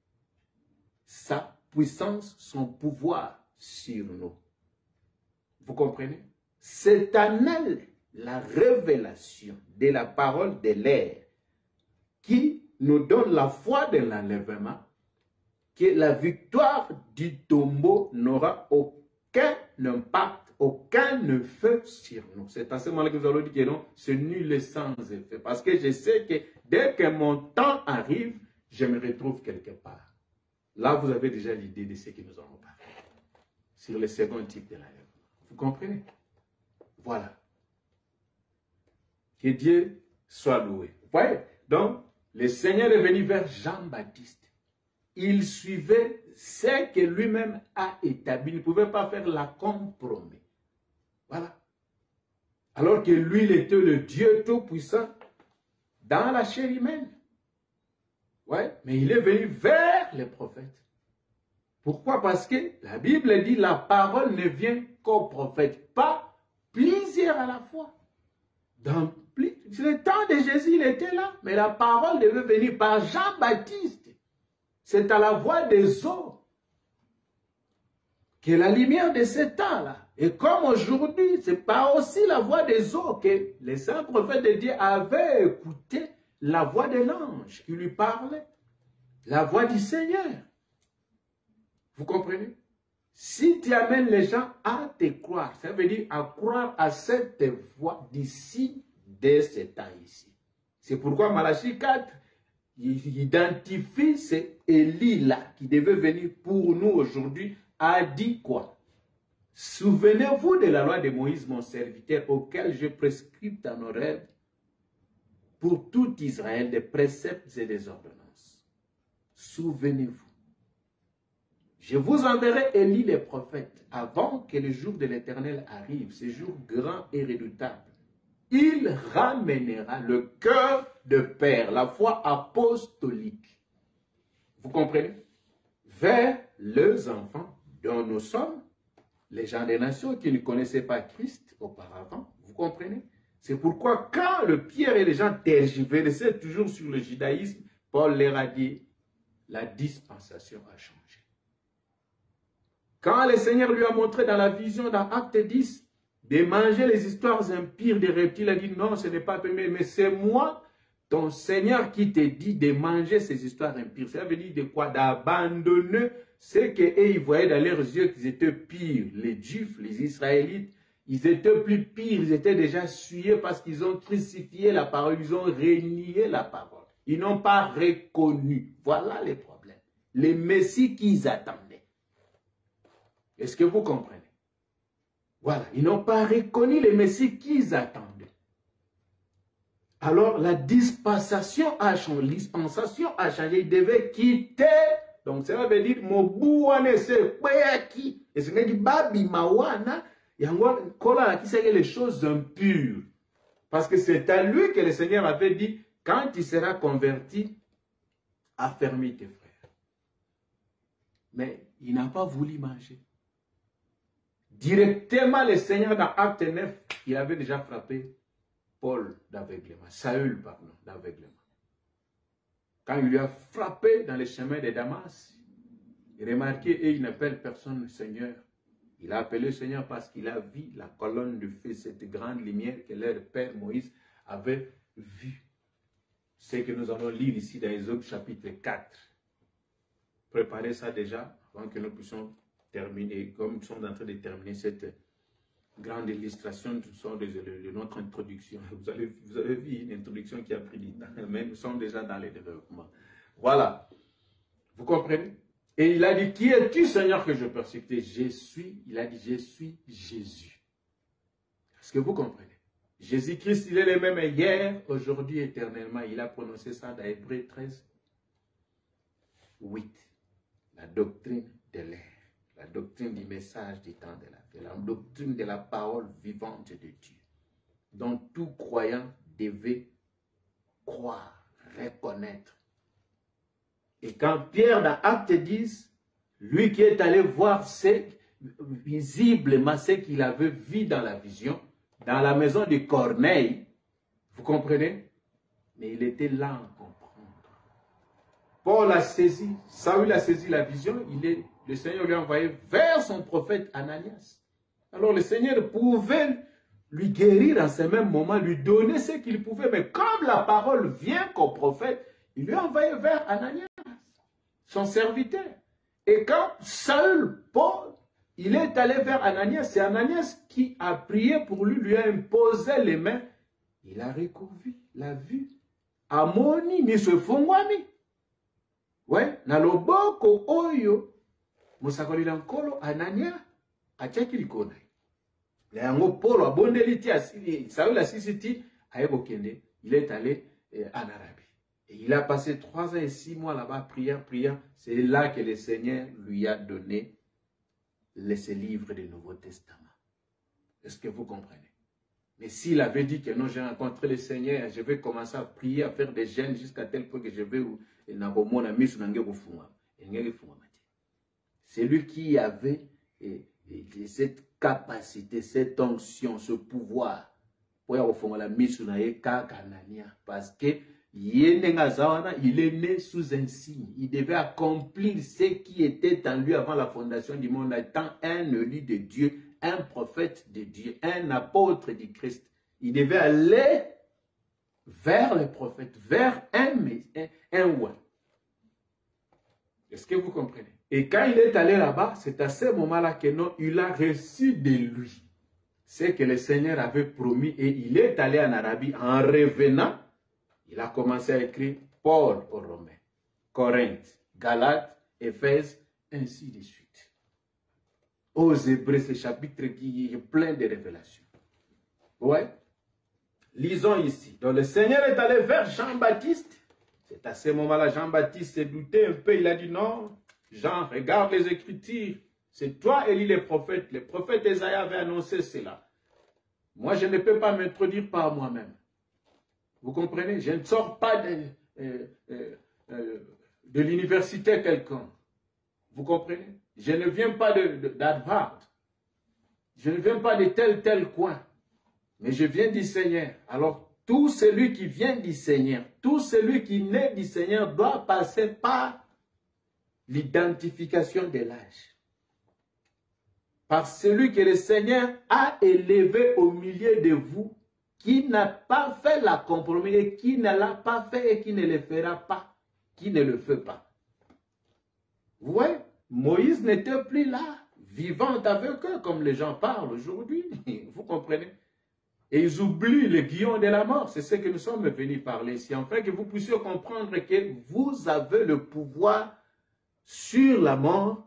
sa puissance, son pouvoir sur nous. Vous comprenez? C'est en elle la révélation de la parole de l'air qui nous donne la foi de l'enlèvement, que la victoire du tombeau n'aura aucun impact, aucun effet sur nous. C'est à ce moment-là que nous allons dire que non, c'est nul et sans effet. Parce que je sais que dès que mon temps arrive, je me retrouve quelque part. Là, vous avez déjà l'idée de ce que nous allons parler. Sur le second type de l'enlèvement. Vous comprenez? Voilà. Que Dieu soit loué. Vous voyez? Donc, le Seigneur est venu vers Jean-Baptiste. Il suivait ce que lui-même a établi. Il ne pouvait pas faire la compromis. Voilà. Alors que lui, il était le Dieu Tout-Puissant dans la chair humaine. Ouais, mais il est venu vers les prophètes. Pourquoi? Parce que la Bible dit la parole ne vient qu'aux prophètes, pas plusieurs à la fois. Dans le temps de Jésus, il était là, mais la parole devait venir par Jean-Baptiste. C'est à la voix des eaux que la lumière de ce temps-là. Et comme aujourd'hui, c'est pas aussi la voix des eaux que les saints prophètes de Dieu avaient écouté la voix de l'ange qui lui parlait, la voix du Seigneur. Vous comprenez? Si tu amènes les gens à te croire, ça veut dire à croire à cette voix d'ici, de ce temps ici. C'est pourquoi Malachie quatre, il identifie ce Élie-là qui devait venir pour nous aujourd'hui, a dit quoi? Souvenez-vous de la loi de Moïse, mon serviteur, auquel je prescris dans nos rêves pour tout Israël des préceptes et des ordonnances. Souvenez-vous. Je vous enverrai Élie le prophète avant que le jour de l'Éternel arrive, ce jour grand et redoutable. Il ramènera le cœur de père, la foi apostolique. Vous comprenez? Vers les enfants dont nous sommes, les gens des nations qui ne connaissaient pas Christ auparavant. Vous comprenez? C'est pourquoi quand le Pierre et les gens tergiversaient toujours sur le judaïsme, Paul leur a dit, la dispensation a changé. Quand le Seigneur lui a montré dans la vision, dans Acte dix, de manger les histoires impures des reptiles, il a dit non, ce n'est pas permis, mais c'est moi, ton Seigneur, qui te dit de manger ces histoires impures. Ça veut dire de quoi? D'abandonner ce qu'ils voyaient dans leurs yeux qu'ils étaient pires. Les Juifs, les Israélites, ils étaient plus pires, ils étaient déjà souillés parce qu'ils ont crucifié la parole, ils ont renié la parole. Ils n'ont pas reconnu. Voilà les problèmes. Les messies qu'ils attendaient. Est-ce que vous comprenez? Voilà, ils n'ont pas reconnu les messies qu'ils attendaient. Alors la dispensation a changé, dispensation a changé, ils devaient quitter. Donc ça veut dire, Mobuane se qui et ce dit Babi Mawana, yango kola qui sait les choses impures. Parce que c'est à lui que le Seigneur avait dit, quand tu seras converti, affermis tes frères. Mais il n'a pas voulu manger. Directement, le Seigneur, dans Acte neuf, il avait déjà frappé Paul d'aveuglement, Saül, pardon, d'aveuglement. Quand il lui a frappé dans les chemins de Damas, il remarquait, et il n'appelle personne Seigneur. Il a appelé le Seigneur parce qu'il a vu la colonne de feu, cette grande lumière que leur père Moïse avait vue. C'est que nous allons lire ici dans Exode chapitre quatre. Préparez ça déjà avant que nous puissions terminer, comme nous sommes en train de terminer cette grande illustration de, de, de notre introduction. Vous avez, vous avez vu une introduction qui a pris du temps, mais nous sommes déjà dans le développement. Voilà. Vous comprenez? Et il a dit, qui es-tu, Seigneur, que je persécute? Je suis, il a dit, je suis Jésus. Est-ce que vous comprenez? Jésus-Christ, il est le même hier, aujourd'hui, éternellement. Il a prononcé ça dans Hébreux treize, huit. La doctrine de l'air. La doctrine du message du temps de la paix, la doctrine de la parole vivante de Dieu, dont tout croyant devait croire, reconnaître. Et quand Pierre, dans Acte dix, lui qui est allé voir ce, visiblement ce qu'il avait vu dans la vision, dans la maison de Corneille, vous comprenez? Mais il était là à comprendre. Paul a saisi, Saül a saisi la vision, il est le Seigneur lui a envoyé vers son prophète Ananias. Alors le Seigneur pouvait lui guérir en ce même moment, lui donner ce qu'il pouvait. Mais comme la parole vient qu'au prophète, il lui a envoyé vers Ananias, son serviteur. Et quand Saül, Paul, il est allé vers Ananias, c'est Ananias qui a prié pour lui, lui a imposé les mains. Il a recouvert la vue. Amoni, ni se fongwami. Ouais, na loboko oyo. Musakoli lankolo Anania achaki likona. Le yango Paul abondeli ti asili Saül asisiti ayebokende. Il est allé eh, en Arabie. Et il a passé trois ans et six mois là-bas, priant, priant. C'est là que le Seigneur lui a donné les, ces livres du Nouveau Testament. Est-ce que vous comprenez? Mais s'il avait dit que non, j'ai rencontré le Seigneur, je vais commencer à prier, à faire des jeûnes jusqu'à tel point que je vais où c'est lui qui avait et, et, cette capacité, cette onction, ce pouvoir pour faire la mission parce que il est né sous un signe. Il devait accomplir ce qui était en lui avant la fondation du monde, étant un élu de Dieu, un prophète de Dieu, un apôtre du Christ. Il devait aller vers le prophète, vers un, un, un ouin. Est-ce que vous comprenez? Et quand il est allé là-bas, c'est à ce moment-là que non, il a reçu de lui ce que le Seigneur avait promis et il est allé en Arabie. En revenant, il a commencé à écrire Paul aux Romains, Corinthe, Galates, Éphèse, ainsi de suite. Aux Hébreux, ce chapitre qui est plein de révélations. Ouais. Lisons ici. Donc le Seigneur est allé vers Jean-Baptiste. C'est à ce moment-là, Jean-Baptiste s'est douté un peu. Il a dit non, Jean, regarde les Écritures. C'est toi, Élie, le prophète. Le prophète Esaïe avait annoncé cela. Moi, je ne peux pas m'introduire par moi-même. Vous comprenez? Je ne sors pas de, euh, euh, euh, de l'université quelconque. Vous comprenez? Je ne viens pas d'Harvard. Je ne viens pas de tel, tel coin. Mais je viens du Seigneur. Alors, tout celui qui vient du Seigneur, tout celui qui naît du Seigneur doit passer par l'identification de l'âge. par celui que le Seigneur a élevé au milieu de vous, qui n'a pas fait la compromis, et qui ne l'a pas fait et qui ne le fera pas, qui ne le fait pas. Vous voyez, Moïse n'était plus là, vivant avec eux, comme les gens parlent aujourd'hui. Vous comprenez? Et ils oublient le guillon de la mort. C'est ce que nous sommes venus parler ici, afin que vous puissiez comprendre que vous avez le pouvoir sur la mort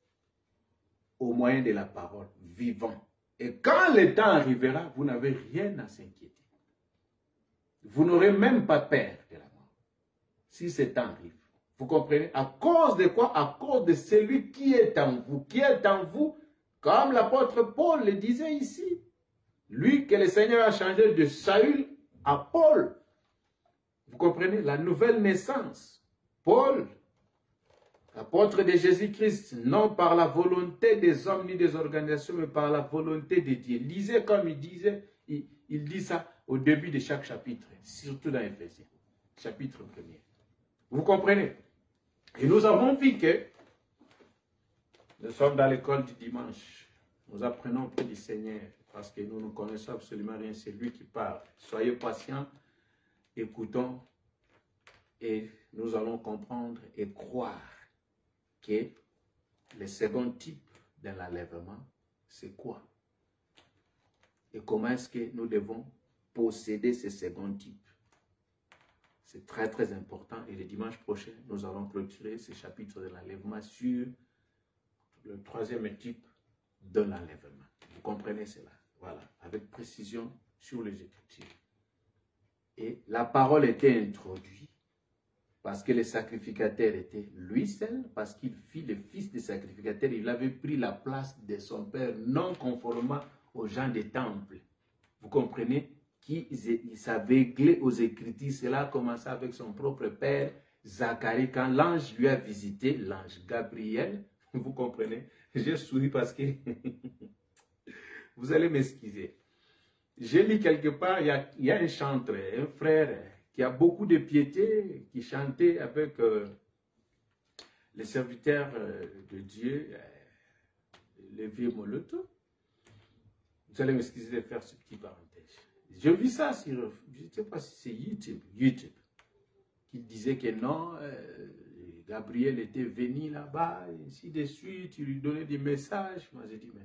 au moyen de la parole, vivant. Et quand le temps arrivera, vous n'avez rien à s'inquiéter. Vous n'aurez même pas peur de la mort, si ce temps arrive. Vous comprenez? À cause de quoi? À cause de celui qui est en vous. Qui est en vous, comme l'apôtre Paul le disait ici. Lui que le Seigneur a changé de Saül à Paul. Vous comprenez? La nouvelle naissance. Paul, apôtre de Jésus-Christ, non par la volonté des hommes ni des organisations, mais par la volonté de Dieu. Lisez comme il disait, il, il dit ça au début de chaque chapitre, surtout dans Éphésiens, chapitre premier. Vous comprenez? Et nous avons vu que nous sommes dans l'école du dimanche. Nous apprenons peu du Seigneur parce que nous ne connaissons absolument rien. C'est lui qui parle. Soyez patients, écoutons et nous allons comprendre et croire que le second type de l'enlèvement, c'est quoi? Et comment est-ce que nous devons posséder ce second type? C'est très très important et le dimanche prochain, nous allons clôturer ce chapitre de l'enlèvement sur le troisième type de l'enlèvement. Vous comprenez cela? Voilà, avec précision sur les Écritures. Et la parole était introduite parce que le sacrificateur était lui seul, parce qu'il fit le fils du sacrificateur, il avait pris la place de son père non conformément aux gens des temples. Vous comprenez? Qui s'aveuglaient aux Écritures. Cela a commencé avec son propre père, Zacharie, quand l'ange lui a visité, l'ange Gabriel. Vous comprenez? J'ai souri parce que vous allez m'excuser. J'ai lu quelque part, il y, a, il y a un chanteur, un frère qui a beaucoup de piété, qui chantait avec euh, les serviteurs euh, de Dieu, euh, les vieux Moloto. Vous allez m'excuser de faire ce petit parenthèse. J'ai vu ça sur, je ne sais pas si c'est YouTube, YouTube, qui disait que non, euh, Gabriel était venu là-bas, ainsi de suite, il lui donnait des messages. Moi j'ai dit, mais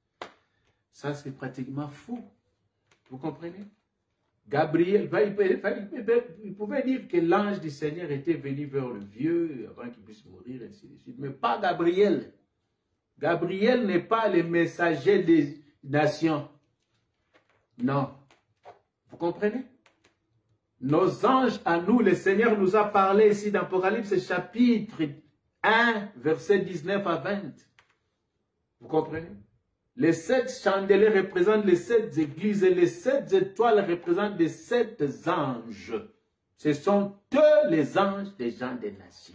ça c'est pratiquement faux. Vous comprenez? Gabriel, il, il, il pouvait dire que l'ange du Seigneur était venu vers le vieux avant qu'il puisse mourir, ainsi de suite, mais pas Gabriel. Gabriel n'est pas le messager des nations. Non. Vous comprenez? Nos anges à nous, le Seigneur nous a parlé ici dans Apocalypse chapitre un, verset dix-neuf à vingt. Vous comprenez? Les sept chandeliers représentent les sept églises et les sept étoiles représentent les sept anges. Ce sont eux les anges des gens des nations.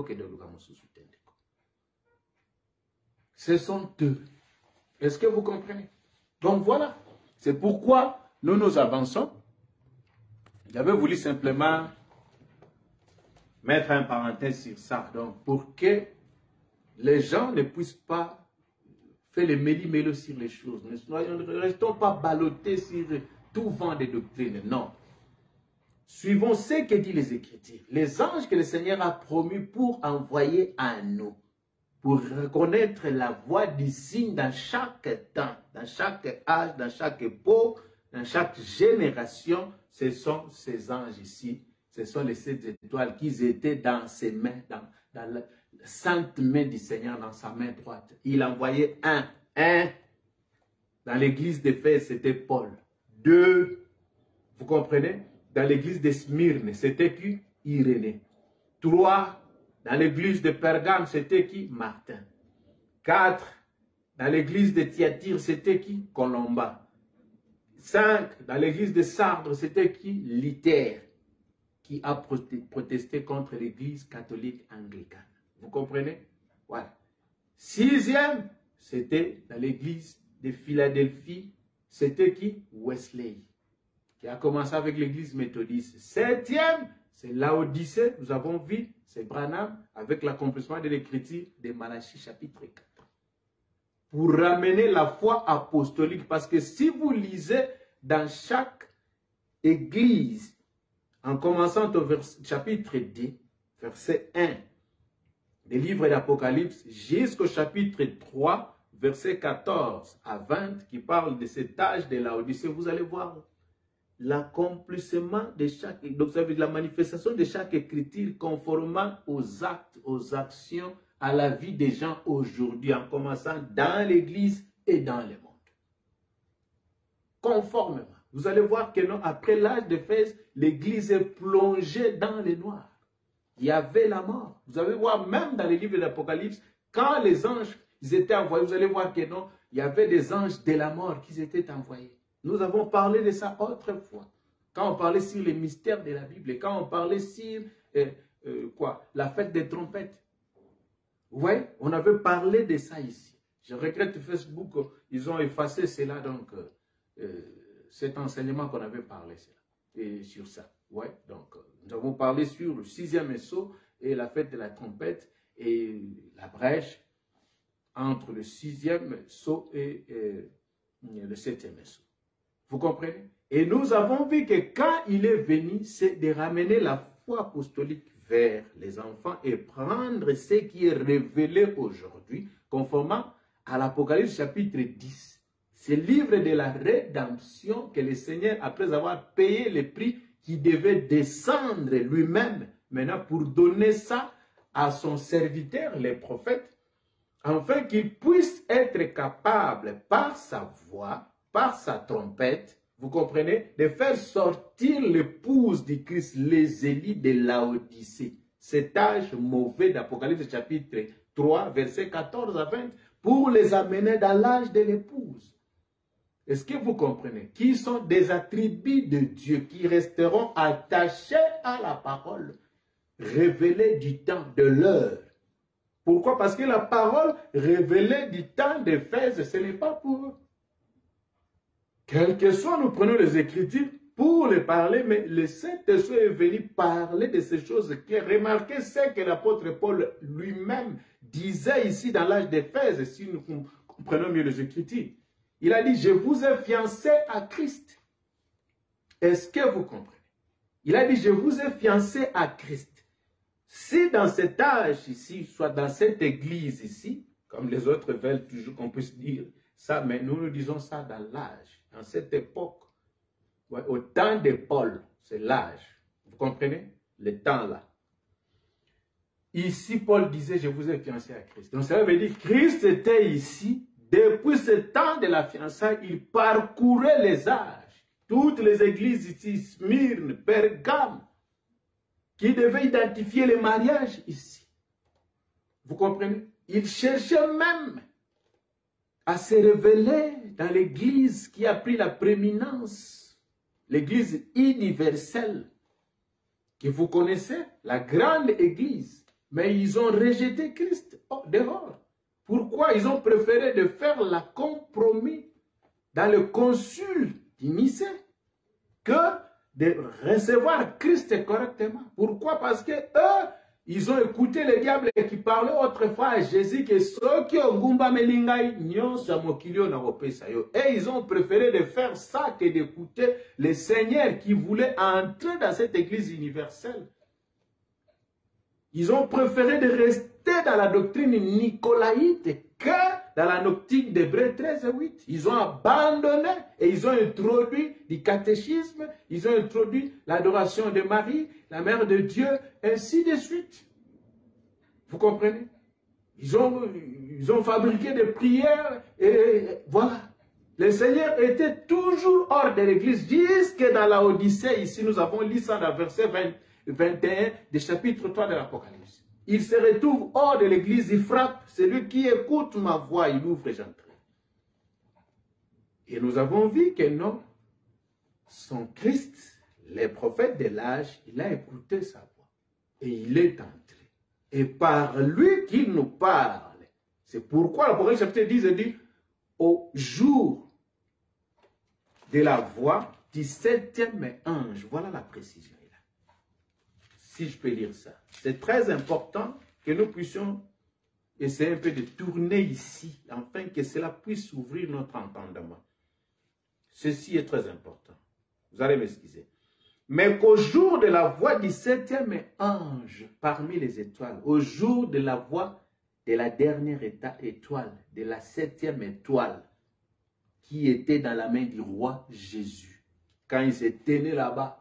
Ce sont eux. Est-ce que vous comprenez? Donc voilà. C'est pourquoi nous nous avançons. J'avais voulu simplement mettre un parenthèse sur ça. Donc pour que les gens ne puissent pas faire les méli-mélo sur les choses. Ne restons pas ballottés sur tout vent des doctrines. Non. Suivons ce que dit les Écritures. Les anges que le Seigneur a promis pour envoyer à nous. Pour reconnaître la voix du signe dans chaque temps, dans chaque âge, dans chaque époque, dans chaque génération. Ce sont ces anges ici. Ce sont les sept étoiles qui étaient dans ses mains, dans, dans la sainte main du Seigneur, dans sa main droite. Il envoyait un, un. Dans l'église d'Éphèse, c'était Paul. Deux, vous comprenez? Dans l'église de Smyrne, c'était qui? Irénée. Trois, dans l'église de Pergame, c'était qui? Martin. Quatre, dans l'église de Thyatire, c'était qui? Colomba. Cinq, dans l'église de Sardes, c'était qui? Luther, qui a protesté contre l'église catholique anglicane. Vous comprenez? Voilà. Sixième, c'était dans l'église de Philadelphie, c'était qui? Wesley, qui a commencé avec l'église méthodiste. Septième, c'est Laodicée, nous avons vu, c'est Branham, avec l'accomplissement de l'écriture de Malachie chapitre quatre. pour ramener la foi apostolique. Parce que si vous lisez dans chaque église, en commençant au vers, chapitre deux, verset un, des livres d'Apocalypse, jusqu'au chapitre trois, verset quatorze à vingt, qui parle de cet âge de Laodicée, vous allez voir l'accomplissement de chaque, donc ça veut dire la manifestation de chaque écriture conformément aux actes, aux actions, à la vie des gens aujourd'hui, en commençant dans l'église et dans le monde. Conformément. Vous allez voir que non, après l'âge d'Éphèse, l'église est plongée dans le noir. Il y avait la mort. Vous allez voir, même dans les livres de l'Apocalypse, quand les anges ils étaient envoyés, vous allez voir que non, il y avait des anges de la mort qui étaient envoyés. Nous avons parlé de ça autrefois. Quand on parlait sur les mystères de la Bible, et quand on parlait sur euh, euh, quoi, la fête des trompettes. Vous voyez, on avait parlé de ça ici. Je regrette Facebook, ils ont effacé cela, donc euh, euh, cet enseignement qu'on avait parlé cela, et sur ça. Ouais, donc euh, nous avons parlé sur le sixième sceau et la fête de la trompette et la brèche entre le sixième sceau et euh, le septième sceau. Vous comprenez? Et nous avons vu que quand il est venu, c'est de ramener la foi apostolique vers les enfants et prendre ce qui est révélé aujourd'hui, conformément à l'Apocalypse chapitre dix. C'est le livre de la rédemption que le Seigneur, après avoir payé le prix, qui devait descendre lui-même, maintenant pour donner ça à son serviteur, les prophètes, afin qu'il puisse être capable, par sa voix, par sa trompette, vous comprenez, de faire sortir l'épouse du Christ, les élites de Laodicée. Cet âge mauvais d'Apocalypse chapitre trois, versets quatorze à vingt, pour les amener dans l'âge de l'épouse. Est-ce que vous comprenez? Qui sont des attributs de Dieu qui resteront attachés à la parole révélée du temps, de l'heure. Pourquoi? Parce que la parole révélée du temps d'Éphèse, ce n'est pas pour eux. Quel que soit, nous prenons les Écritures pour les parler, mais le Saint-Esprit est venu parler de ces choses. Qui remarquez ce que l'apôtre Paul lui-même disait ici dans l'âge d'Éphèse, si nous comprenons mieux les Écritures. Il a dit, je vous ai fiancé à Christ. Est-ce que vous comprenez? Il a dit, je vous ai fiancé à Christ. Si dans cet âge ici, soit dans cette église ici, comme les autres veulent toujours qu'on puisse dire ça, mais nous nous disons ça dans l'âge, dans cette époque, ouais, au temps de Paul, c'est l'âge. Vous comprenez? Le temps là. Ici, Paul disait, je vous ai fiancé à Christ. Donc ça veut dire, Christ était ici. Depuis ce temps de la fiançailles, il parcourait les âges. Toutes les églises ici, Smyrne, Pergame, qui devaient identifier les mariages ici. Vous comprenez? Il cherchait même à se révéler dans l'église qui a pris la prééminence, l'église universelle, que vous connaissez, la grande église. Mais ils ont rejeté Christ dehors. Pourquoi ils ont préféré de faire la compromis dans le concile de Nicée que de recevoir Christ correctement? Pourquoi? Parce que eux, ils ont écouté le diable qui parlait autrefois à Jésus que ceux qui ont gumba melingai nyonso mokilio na kopesa yo. Et ils ont préféré de faire ça que d'écouter le Seigneur qui voulait entrer dans cette église universelle. Ils ont préféré de rester dans la doctrine nicolaïte que dans la doctrine d'Hébreux treize huit. Ils ont abandonné et ils ont introduit du catéchisme, ils ont introduit l'adoration de Marie, la mère de Dieu, ainsi de suite. Vous comprenez? Ils ont, ils ont fabriqué des prières et voilà. Le Seigneur était toujours hors de l'église, jusque dans la Odyssée. Ici, nous avons lu ça dans le verset vingt, vingt et un du chapitre trois de l'Apocalypse. Il se retrouve hors de l'église, il frappe. Celui qui écoute ma voix, il ouvre et j'entre. Et nous avons vu que non, son Christ, le prophète de l'âge, il a écouté sa voix. Et il est entré. Et par lui qu'il nous parle. C'est pourquoi l'Apocalypse chapitre dix dit, au jour de la voix du septième ange. Voilà la précision. Si je peux dire ça. C'est très important que nous puissions essayer un peu de tourner ici, afin que cela puisse ouvrir notre entendement. Ceci est très important. Vous allez m'excuser. Mais qu'au jour de la voix du septième ange parmi les étoiles, au jour de la voix de la dernière étoile, de la septième étoile, qui était dans la main du roi Jésus, quand il s'est tenu là-bas,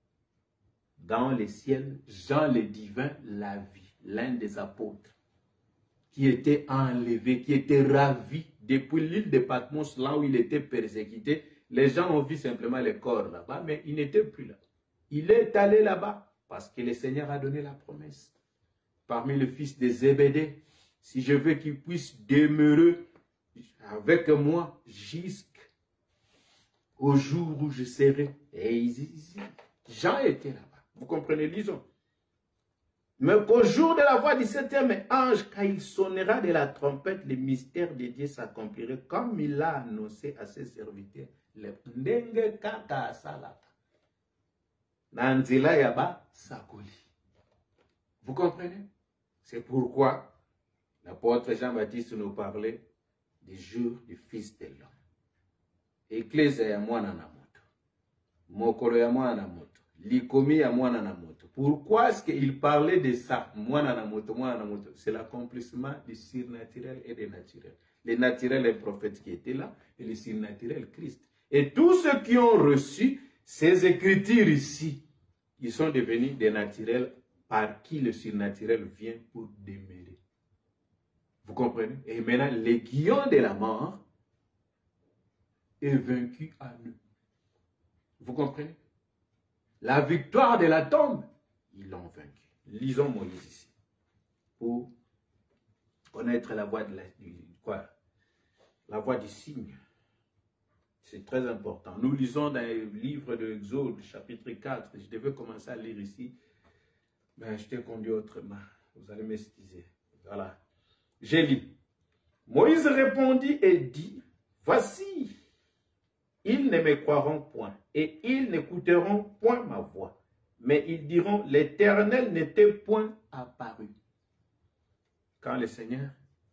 dans les ciels, Jean le divin l'a vu, l'un des apôtres, qui était enlevé, qui était ravi depuis l'île de Patmos, là où il était persécuté. Les gens ont vu simplement le corps là-bas, mais il n'était plus là. Il est allé là-bas parce que le Seigneur a donné la promesse. Parmi les fils de Zébédée, si je veux qu'il puisse demeurer avec moi jusqu'au jour où je serai. Et Jean était là-bas. Vous comprenez, lisons. Mais qu'au jour de la voix du septième ange, quand il sonnera de la trompette, le mystère de Dieu s'accomplirait comme il l'a annoncé à ses serviteurs. Le ndenge kaka salata. Nanzila yaba sakoli. Vous comprenez? C'est pourquoi l'apôtre Jean-Baptiste nous parlait des jours du Fils de l'homme. Ecclésia ya mwana na moto. Mokolo ya mwana na moto. Likomi ya mwana na moto. Pourquoi est-ce qu'il parlait de ça? Mwana na moto, mwana na moto. C'est l'accomplissement du surnaturel et du naturel. Le naturel est le prophète qui était là, et le surnaturel, Christ. Et tous ceux qui ont reçu ces écritures ici, ils sont devenus des naturels par qui le surnaturel vient pour demeurer. Vous comprenez? Et maintenant, l'aiguillon de la mort est vaincu à nous. Vous comprenez? La victoire de la tombe, ils l'ont vaincu. Lisons Moïse ici, pour connaître la voie de la, du, quoi? La voie du signe. C'est très important. Nous lisons dans le livre de l'Exode, chapitre quatre. Je devais commencer à lire ici, mais je t'ai conduit autrement. Vous allez m'excuser. Voilà. J'ai lu. Moïse répondit et dit, voici, ils ne me croiront point, et ils n'écouteront point ma voix. Mais ils diront, l'Éternel n'était point apparu. Quand le Seigneur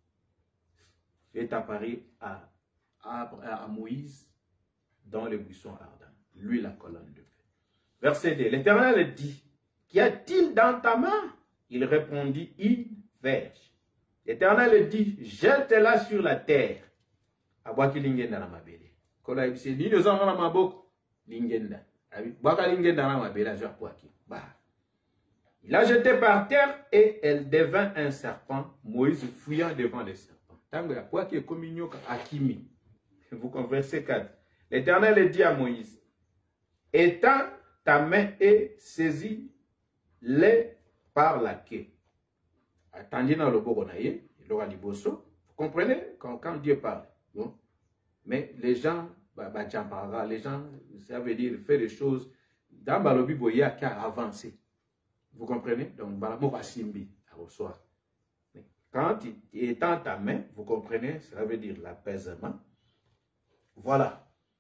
est apparu à, à, à Moïse dans le buisson ardent, lui la colonne de feu. Verset deux, l'Éternel dit, qu'y a-t-il dans ta main? Il répondit, une verge. L'Éternel dit, jette-la sur la terre. Abwaki lingenda na mabele. Kola ibise ni nozanga na maboko lingenda. Bwaka lingenda na mabele ajo abwaki. Bah. Il l'a jeté par terre et elle devint un serpent. Moïse fuyant devant le serpent. Tango ya abwaki kominyoka akimi. Vous comprenez verset quatre. L'Éternel dit à Moïse, étends ta main et saisis-les par la queue. Attendez dans le bogonaïe, il aura liboso. Vous comprenez quand, quand Dieu parle. Non? Mais les gens, bah, bah, les gens, ça veut dire faire des choses. Dans Balobi Boya qui a avancé. Vous comprenez? Donc, Balamo va simbi à reçoit. Quand il étend ta main, vous comprenez, ça veut dire l'apaisement. Voilà.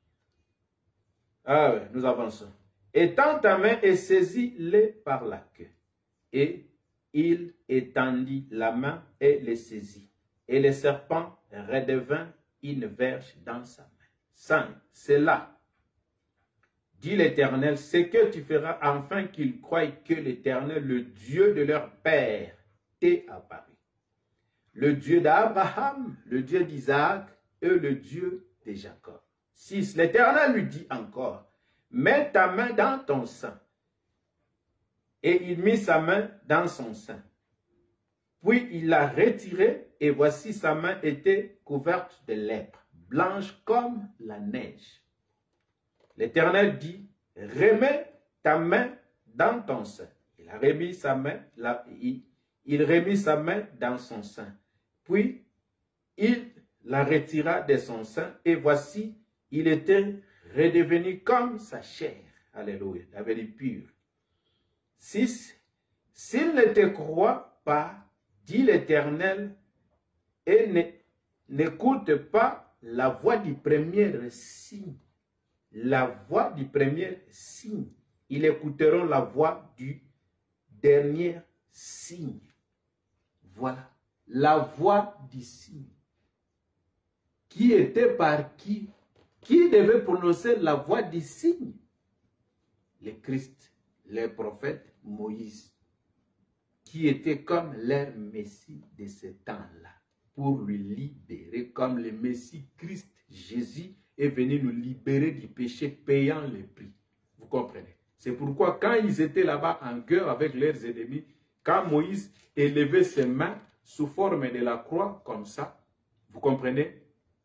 Ah ouais, nous avançons. Étends ta main et saisis-les par la queue. Et il étendit la main et les saisit. Et le serpent redevint une verge dans sa main. cinq. C'est là, dit l'Éternel, c'est que tu feras afin qu'ils croient que l'Éternel, le Dieu de leur père, t'est apparu. Le Dieu d'Abraham, le Dieu d'Isaac et le Dieu de Jacob. six. L'Éternel lui dit encore, mets ta main dans ton sein. Et il mit sa main dans son sein. Puis il l'a retirée, et voici sa main était couverte de lèpre, blanche comme la neige. L'Éternel dit, remets ta main dans ton sein. Il a remis sa main, là, il, il remit sa main dans son sein. Puis il la retira de son sein, et voici, il était redevenu comme sa chair. Alléluia, il avait dit pur. six. S'il ne te croit pas, dit l'Éternel, et n'écoute pas la voix du premier signe. La voix du premier signe. Ils écouteront la voix du dernier signe. Voilà. la voix du signe. Qui était par qui? Qui devait prononcer la voix du signe? Le Christ, les prophètes, Moïse, qui était comme leur Messie de ce temps-là, pour lui libérer, comme le Messie Christ, Jésus, est venu nous libérer du péché payant le prix. Vous comprenez? C'est pourquoi quand ils étaient là-bas en guerre avec leurs ennemis, quand Moïse élevait ses mains sous forme de la croix, comme ça, vous comprenez?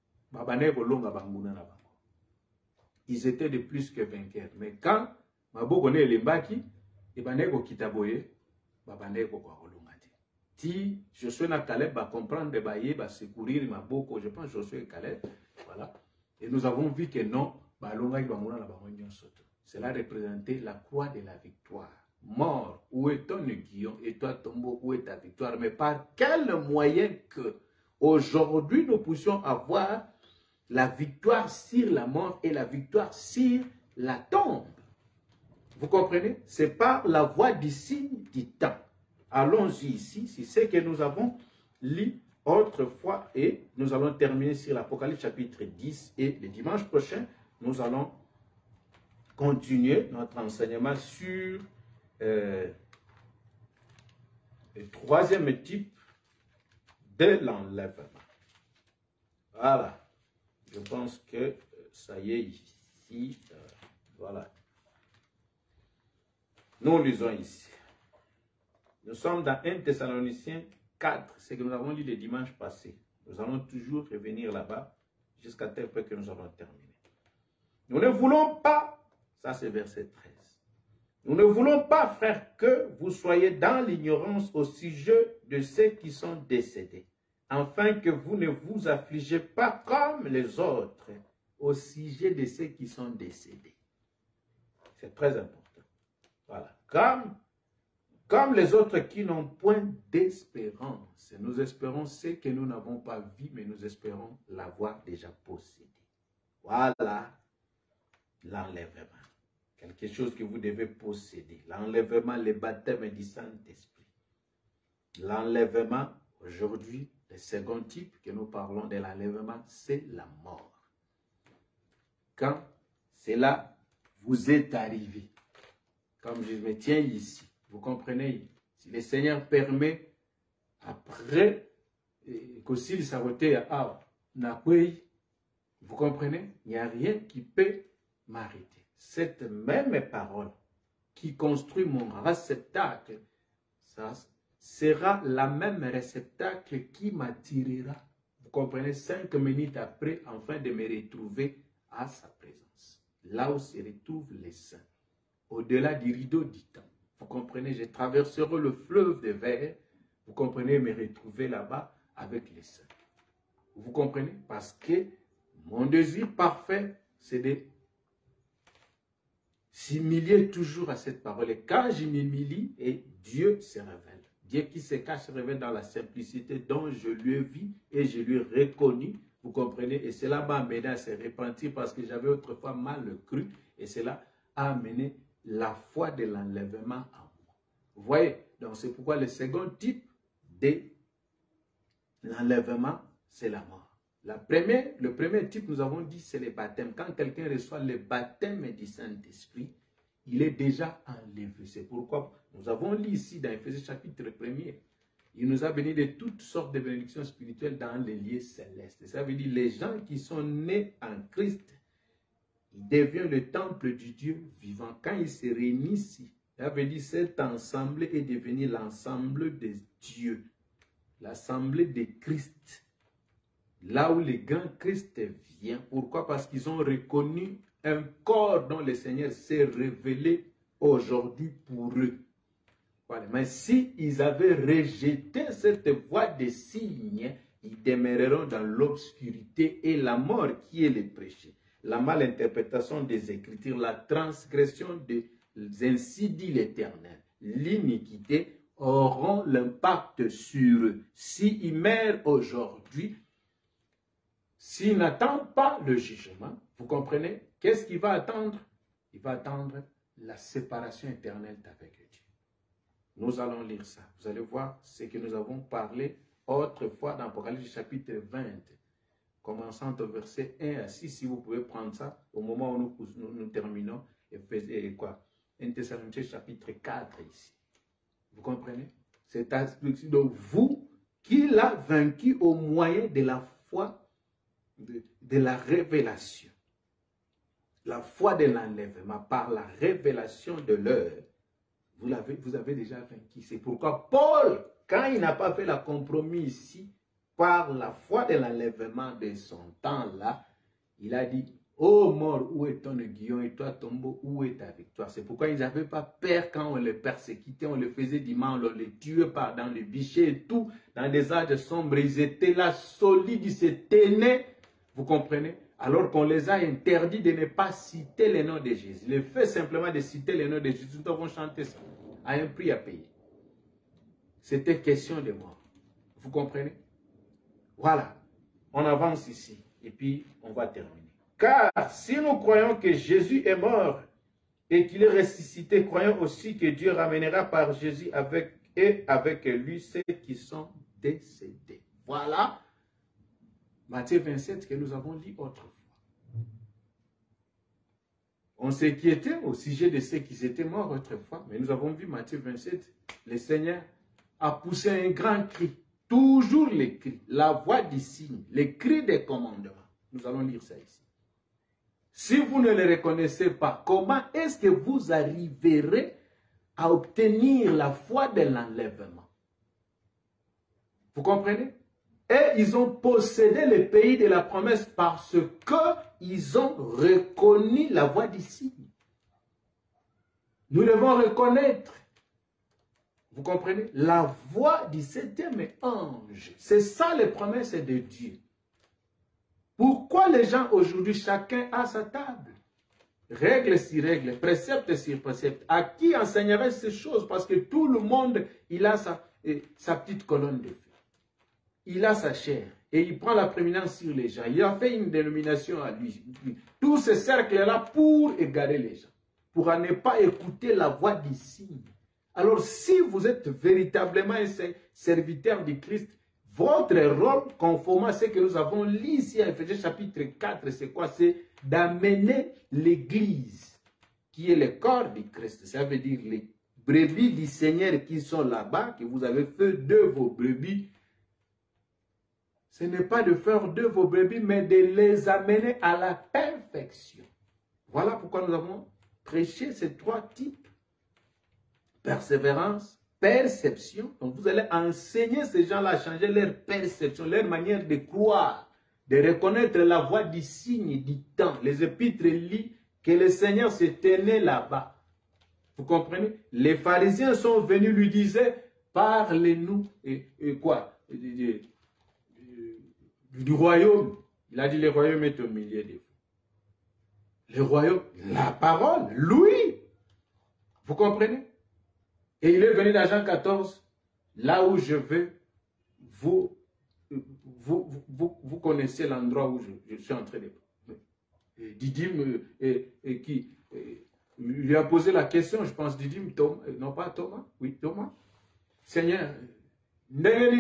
Ils étaient de plus que vainqueurs. Mais quand Maboko ne lembaki, Ibaneko Kitaboye, Babaneko Kolongati. Si Josué na Caleb va comprendre de bailler, va secourir Maboko, je pense Josué et Caleb, voilà. Et nous avons vu que non, cela représentait la croix de la victoire. Mort, où est ton aiguillon et toi tombeau, où est ta victoire? Mais par quel moyen que aujourd'hui nous puissions avoir la victoire sur la mort et la victoire sur la tombe? Vous comprenez? C'est par la voie du signe du temps. Allons-y ici, c'est ce que nous avons lu autrefois et nous allons terminer sur l'Apocalypse chapitre dix et le dimanche prochain, nous allons continuer notre enseignement sur euh, le troisième type de l'enlèvement. Voilà. Je pense que ça y est ici. Euh, voilà. Nous lisons ici. Nous sommes dans un Thessaloniciens quatre, c'est que nous avons lu le dimanche passé. Nous allons toujours revenir là-bas jusqu'à tel point que nous allons terminer. Nous ne voulons pas, ça c'est verset treize, nous ne voulons pas, frères, que vous soyez dans l'ignorance au sujet de ceux qui sont décédés, afin que vous ne vous affligez pas comme les autres au sujet de ceux qui sont décédés. C'est très important. Voilà. Comme, comme les autres qui n'ont point d'espérance. Nous espérons ce que nous n'avons pas vu, mais nous espérons l'avoir déjà possédé. Voilà l'enlèvement. Quelque chose que vous devez posséder. L'enlèvement, le baptême du Saint-Esprit. L'enlèvement, aujourd'hui, le second type que nous parlons de l'enlèvement, c'est la mort. Quand cela vous est arrivé, comme je me tiens ici, vous comprenez, si le Seigneur permet, après, qu'aussi s'arrêter à Nakwe, vous comprenez, il n'y a rien qui peut m'arrêter. Cette même parole qui construit mon réceptacle, ça sera la même réceptacle qui m'attirera. Vous comprenez, cinq minutes après, afin de me retrouver à sa présence. Là où se retrouvent les saints. Au-delà du rideau du temps. Vous comprenez, je traverserai le fleuve de verre. Vous comprenez, me retrouver là-bas avec les saints. Vous comprenez? Parce que mon désir parfait, c'est de s'humilier toujours à cette parole. Et quand je m'humilie, et Dieu se révèle. Dieu qui se cache se révèle dans la simplicité dont je lui ai vu et je lui ai reconnu. Vous comprenez? Et cela m'a amené à se repentir parce que j'avais autrefois mal cru. Et cela a amené la foi de l'enlèvement en moi. Vous voyez? Donc c'est pourquoi le second type de l'enlèvement, c'est la mort. La première, le premier type, nous avons dit, c'est le baptême. Quand quelqu'un reçoit le baptême du Saint-Esprit, il est déjà enlevé. C'est pourquoi nous avons lu ici dans Éphésiens chapitre premier. Il nous a béni de toutes sortes de bénédictions spirituelles dans les lieux célestes. Ça veut dire les gens qui sont nés en Christ, ils deviennent le temple du Dieu vivant. Quand ils se réunissent, ça veut dire cet ensemble est devenu l'ensemble de Dieu. L'assemblée de Christ. Là où le grand Christ vient. Pourquoi? Parce qu'ils ont reconnu un corps dont le Seigneur s'est révélé aujourd'hui pour eux. Voilà. Mais s'ils avaient rejeté cette voie des signes, ils demeureront dans l'obscurité et la mort qui est le péché. La malinterprétation des Écritures, la transgression des ainsi dit l'Éternel, l'iniquité auront l'impact sur eux. S'ils meurent aujourd'hui, s'ils n'attendent pas le jugement, vous comprenez, qu'est-ce qu'il va attendre? Il va attendre la séparation éternelle avec Dieu. Nous allons lire ça. Vous allez voir ce que nous avons parlé autrefois dans Apocalypse chapitre vingt, commençant au verset un à six, si vous pouvez prendre ça, au moment où nous, nous, nous terminons, et, et quoi, un Thessaloniciens chapitre quatre ici. Vous comprenez? C'est donc vous qui l'a vaincu au moyen de la foi, de, de la révélation. La foi de l'enlèvement par la révélation de l'heure. Vous l'avez, vous avez déjà vaincu. C'est pourquoi Paul, quand il n'a pas fait la compromis ici, par la foi de l'enlèvement de son temps-là, il a dit, ô mort, où est ton aiguillon et toi, tombeau, où est ta victoire? C'est pourquoi ils n'avaient pas peur quand on les persécutait, on les faisait du mal, on les tuait par dans le bichet et tout, dans des âges sombres, ils étaient là, solides, ils se tenaient, vous comprenez? Alors qu'on les a interdits de ne pas citer le nom de Jésus. Le fait simplement de citer le nom de Jésus, nous devons chanter ça, à un prix à payer. C'était question de mort. Vous comprenez? Voilà, on avance ici, et puis on va terminer. Car si nous croyons que Jésus est mort et qu'il est ressuscité, croyons aussi que Dieu ramènera par Jésus avec et avec lui ceux qui sont décédés. Voilà Matthieu vingt-sept que nous avons dit autrefois. On s'inquiétait au sujet de ceux qui étaient morts autrefois, mais nous avons vu Matthieu vingt-sept, le Seigneur a poussé un grand cri, toujours les cris, la voix du signe, les cris des commandements. Nous allons lire ça ici. Si vous ne les reconnaissez pas, comment est-ce que vous arriverez à obtenir la foi de l'enlèvement? Vous comprenez? Et ils ont possédé le pays de la promesse parce qu'ils ont reconnu la voix du signe. Nous devons reconnaître, vous comprenez, la voix du septième ange. C'est ça les promesses de Dieu. Pourquoi les gens aujourd'hui, chacun a sa table? Règle sur règle, précepte sur précepte. À qui enseignerait ces choses? Parce que tout le monde, il a sa, eh, sa petite colonne de feu. Il a sa chair et il prend la prééminence sur les gens. Il a fait une dénomination à lui. Tout ce cercle-là pour égarer les gens, pour ne pas écouter la voix du signe. Alors, si vous êtes véritablement un serviteur du Christ, votre rôle, conformément à ce que nous avons lu ici à Éphésiens chapitre quatre, c'est quoi? C'est d'amener l'Église, qui est le corps du Christ. Ça veut dire les brebis du Seigneur qui sont là-bas, que vous avez fait de vos brebis. Ce n'est pas de faire de vos brebis, mais de les amener à la perfection. Voilà pourquoi nous avons prêché ces trois types. Persévérance, perception. Donc vous allez enseigner ces gens-là à changer leur perception, leur manière de croire, de reconnaître la voix du signe du temps. Les épîtres lisent que le Seigneur se tenait là-bas. Vous comprenez? Les pharisiens sont venus lui dire, parlez-nous et, et quoi? Et, et, et, du royaume. Il a dit, le royaume est au milieu de vous. Le royaume, la parole, lui. Vous comprenez? Et il est venu dans Jean quatorze, là où je vais, vous, vous, vous, vous connaissez l'endroit où je, je suis en train de... Didyme, et, et qui et, lui a posé la question, je pense, Didyme, Thomas, non pas Thomas, oui, Thomas. Seigneur, alors,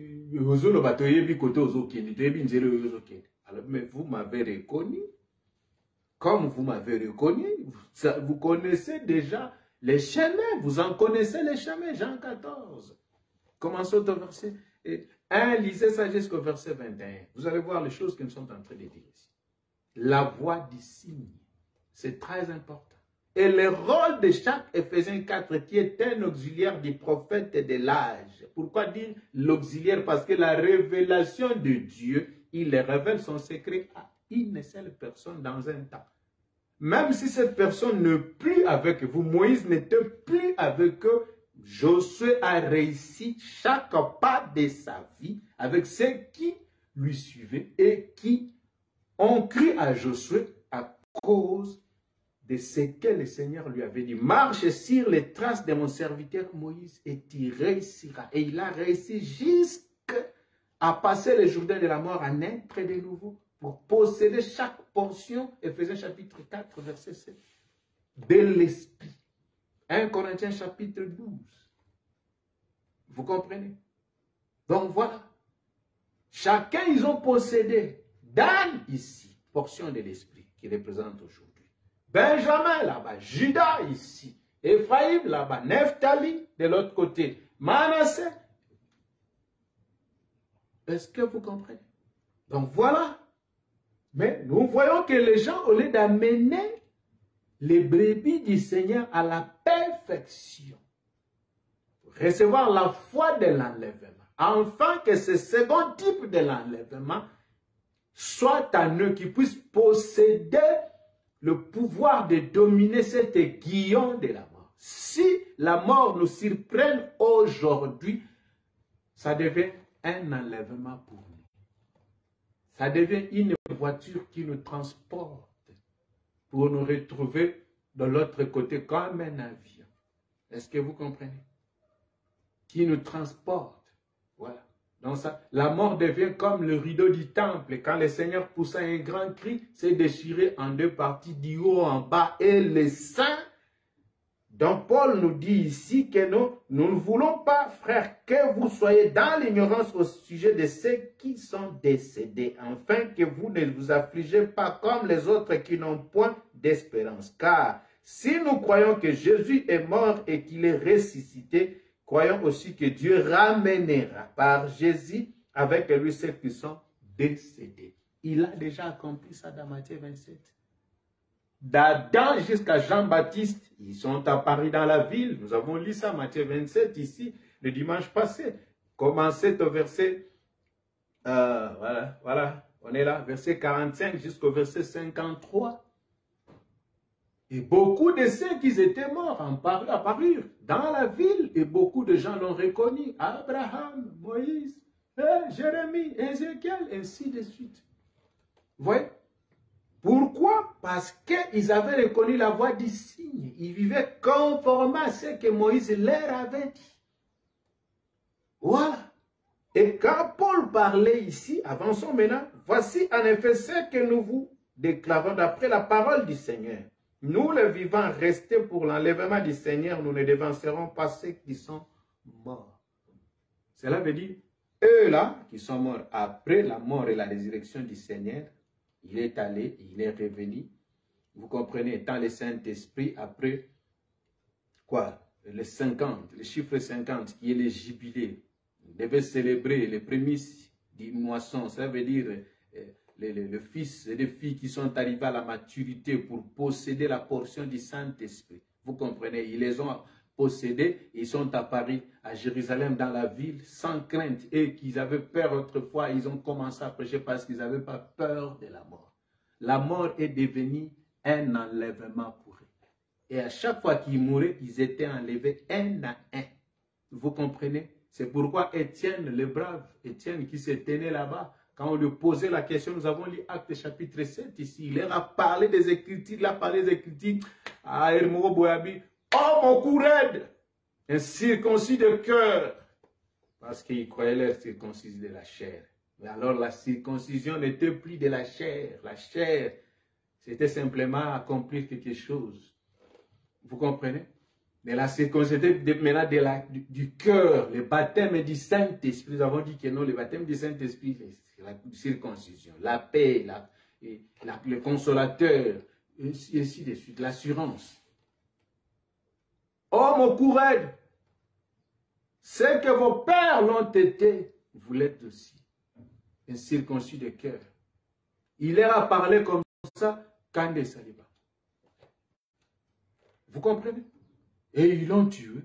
mais vous m'avez reconnu. Comme vous m'avez reconnu, vous, vous connaissez déjà les chemins. Vous en connaissez les chemins. Jean quatorze. Commençons au verset un. Lisez ça jusqu'au verset vingt et un. Vous allez voir les choses que nous sommes en train de dire ici. La voix du signe. C'est très important. Et le rôle de chaque Éphésiens quatre, qui est un auxiliaire du prophète de l'âge. Pourquoi dire l'auxiliaire? Parce que la révélation de Dieu, il révèle son secret à une seule personne dans un temps. Même si cette personne n'est plus avec vous, Moïse n'était plus avec eux, Josué a réussi chaque pas de sa vie avec ceux qui lui suivaient et qui ont cru à Josué à cause de ce que le Seigneur lui avait dit. Marche sur les traces de mon serviteur Moïse et tu réussiras. Et il a réussi jusqu'à passer le Jourdain de la mort, à naître de nouveau pour posséder chaque portion. Éphésiens chapitre quatre, verset sept. De l'esprit. un Corinthiens chapitre douze. Vous comprenez? Donc voilà. Chacun, ils ont possédé. Dan, ici, portion de l'esprit qui représente aujourd'hui. Benjamin, là-bas. Judas, ici. Ephraïm, là-bas. Nephtali, de l'autre côté. Manassé. Est-ce que vous comprenez? Donc voilà. Mais nous voyons que les gens, au lieu d'amener les brebis du Seigneur à la perfection, recevoir la foi de l'enlèvement, afin que ce second type de l'enlèvement soit en eux, qui puissent posséder le pouvoir de dominer cet aiguillon de la mort. Si la mort nous surprenne aujourd'hui, ça devient un enlèvement pour nous. Ça devient une voiture qui nous transporte pour nous retrouver de l'autre côté comme un avion. Est-ce que vous comprenez? Qui nous transporte. Voilà. Donc ça, la mort devient comme le rideau du temple. Quand le Seigneur poussa un grand cri, c'est déchiré en deux parties, du haut en bas. Et les saints, donc Paul nous dit ici que nous, nous ne voulons pas, frères, que vous soyez dans l'ignorance au sujet de ceux qui sont décédés, afin que vous ne vous affligez pas comme les autres qui n'ont point d'espérance. Car si nous croyons que Jésus est mort et qu'il est ressuscité, croyons aussi que Dieu ramènera par Jésus avec lui ceux qui sont décédés. Il a déjà accompli ça dans Matthieu vingt-sept. D'Adam jusqu'à Jean-Baptiste, ils sont apparus dans la ville. Nous avons lu ça, Matthieu vingt-sept, ici, le dimanche passé. Commencez au verset, euh, voilà, voilà, on est là, verset quarante-cinq jusqu'au verset cinquante-trois. Et beaucoup de ceux qui étaient morts apparurent dans la ville et beaucoup de gens l'ont reconnu. Abraham, Moïse, eh, Jérémie, Ézéchiel, ainsi de suite. Vous voyez? Pourquoi? Parce qu'ils avaient reconnu la voix du signe. Ils vivaient conformément à ce que Moïse leur avait dit. Voilà. Et quand Paul parlait ici, avançons maintenant, voici en effet ce que nous vous déclarons d'après la parole du Seigneur. Nous, les vivants, restés pour l'enlèvement du Seigneur, nous ne devancerons pas ceux qui sont morts. Cela veut dire, eux là, qui sont morts après la mort et la résurrection du Seigneur, il est allé, il est revenu. Vous comprenez, étant le Saint-Esprit, après quoi? Le cinquante, le chiffre cinquante, qui est le jubilé. On devait célébrer les prémices du moisson. Ça veut dire euh, le, le, le fils et les filles qui sont arrivés à la maturité pour posséder la portion du Saint-Esprit. Vous comprenez, ils les ont possédés, ils sont apparus à Jérusalem dans la ville sans crainte et qu'ils avaient peur autrefois, ils ont commencé à prêcher parce qu'ils n'avaient pas peur de la mort. La mort est devenue un enlèvement pour eux. Et à chaque fois qu'ils mouraient, ils étaient enlevés un à un. Vous comprenez? C'est pourquoi Étienne, le brave Étienne qui se tenait là-bas, quand on lui posait la question, nous avons lu Actes chapitre sept ici, il leur a parlé des Écritures, il a parlé des Écritures à Hermoro Boyabi. Oh mon courade, un circoncis de cœur, parce qu'ils croyaient leur circoncision de la chair. Mais alors la circoncision n'était plus de la chair. La chair, c'était simplement accomplir quelque chose. Vous comprenez? Mais la circoncision était maintenant de la, du, du cœur, le baptême du Saint-Esprit. Nous avons dit que non, le baptême du Saint-Esprit, c'est la circoncision, la paix, la, la, le consolateur, et ainsi de suite, l'assurance. Oh mon courage, c'est que vos pères l'ont été, vous l'êtes aussi, un circoncis de cœur. Il leur a parlé comme ça quand des salibats. Vous comprenez? Et ils l'ont tué.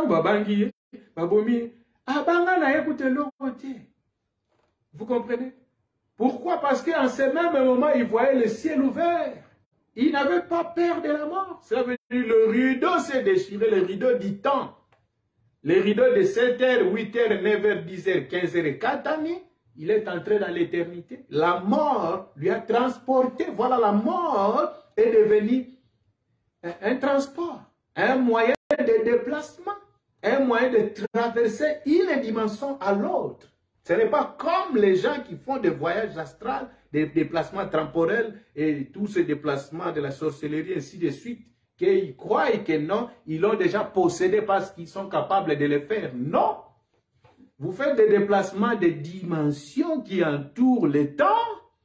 Vous comprenez? Pourquoi? Parce qu'en ce même moment, ils voyaient le ciel ouvert. Ils n'avaient pas peur de la mort. Ça veut dire le rideau s'est déchiré, le rideau du temps. Le rideau de sept heures, huit heures, neuf heures, dix heures, quinze heures et quatre années, il est entré dans l'éternité. La mort lui a transporté. Voilà, la mort est devenue un, un transport, un moyen de déplacement, un moyen de traverser une dimension à l'autre. Ce n'est pas comme les gens qui font des voyages astrales, des déplacements temporels et tous ces déplacements de la sorcellerie, ainsi de suite, qu'ils croient et que non, ils l'ont déjà possédé parce qu'ils sont capables de le faire. Non! Vous faites des déplacements des dimensions qui entourent le temps.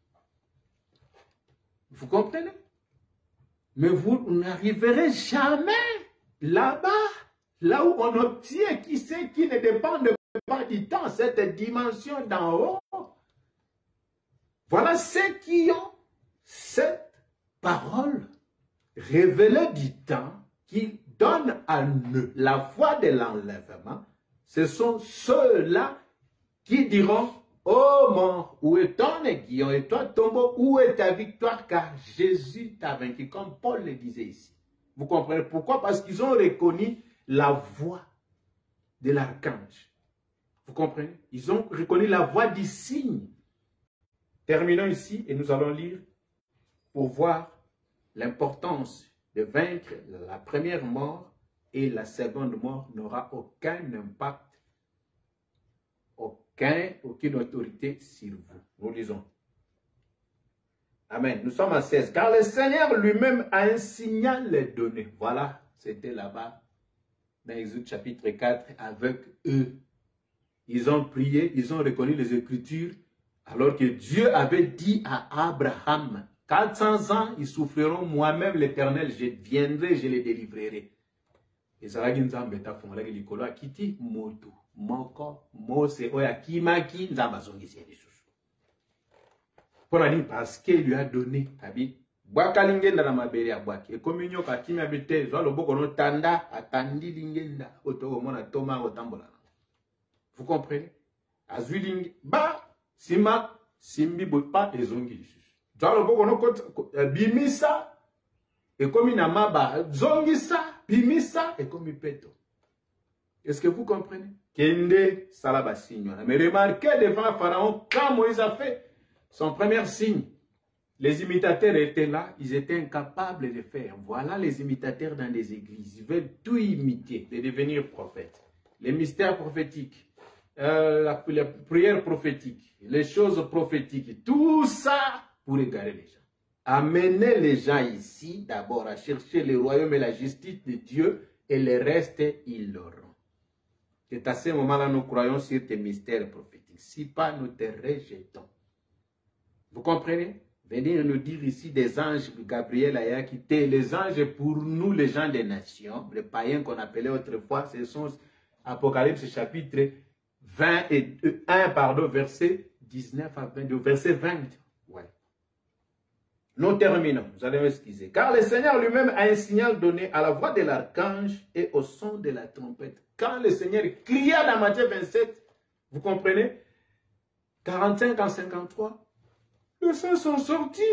Vous comprenez? Mais vous n'arriverez jamais là-bas, là où on obtient qui sait qui ne dépend pas du temps, cette dimension d'en haut. Voilà ceux qui ont cette parole révélée du temps qui donne à nous la voie de l'enlèvement. Ce sont ceux-là qui diront: ô mort, où est ton aiguillon et toi tombeau, où est ta victoire, car Jésus t'a vaincu, comme Paul le disait ici. Vous comprenez pourquoi? Parce qu'ils ont reconnu la voix de l'archange. Vous comprenez? Ils ont reconnu la voix du signe. Terminons ici et nous allons lire pour voir l'importance de vaincre la première mort, et la seconde mort n'aura aucun impact, aucun, aucune autorité sur vous. Nous lisons. Amen. Nous sommes à seize. Car le Seigneur lui-même a un signal donné. Voilà, c'était là-bas dans Exode chapitre quatre avec eux. Ils ont prié, ils ont reconnu les Écritures, alors que Dieu avait dit à Abraham: quatre cents ans, ils souffriront, moi-même l'Éternel, je viendrai, je les délivrerai. Et ça dit Nzambe ta fonga ki likolo akiti moto moko mose oya kimaki Nzamba zongisi ya lisusu. Pour dire parce qu'il lui a donné abi bwaka lingenda na mabere ya bwaki. E kominyo ka kimia bete zo loboko no tanda atandi lingenda otoko mona toma otambola. Vous comprenez? Azuling ba sima simbi bopa ezongi lisusu. Zo loboko no bimisa et comme na maba zongisa bimisa et comme peto. Est-ce que vous comprenez? Kende salaba signe. Mais remarquez devant Pharaon quand Moïse a fait son premier signe. Les imitateurs étaient là, ils étaient incapables de faire. Voilà les imitateurs dans les églises. Ils veulent tout imiter, de devenir prophètes. Les mystères prophétiques, euh, la, la prière prophétique, les choses prophétiques, tout ça pour égarer les gens. Amenez les gens ici d'abord à chercher le royaume et la justice de Dieu, et le reste, ils l'auront. C'est à ce moment-là nous croyons sur tes mystères prophétiques. Si pas, nous te rejetons. Vous comprenez? Venez nous dire ici des anges, Gabriel a quitté. Les anges pour nous, les gens des nations, les païens qu'on appelait autrefois, ce sont Apocalypse chapitre vingt et un, pardon, verset dix-neuf à vingt-deux, verset vingt. Ouais. Nous terminons, vous allez m'excuser. Car le Seigneur lui-même a un signal donné à la voix de l'archange et au son de la trompette. Quand le Seigneur cria dans Matthieu vingt-sept, vous comprenez, quarante-cinq à cinquante-trois, les saints sont sortis.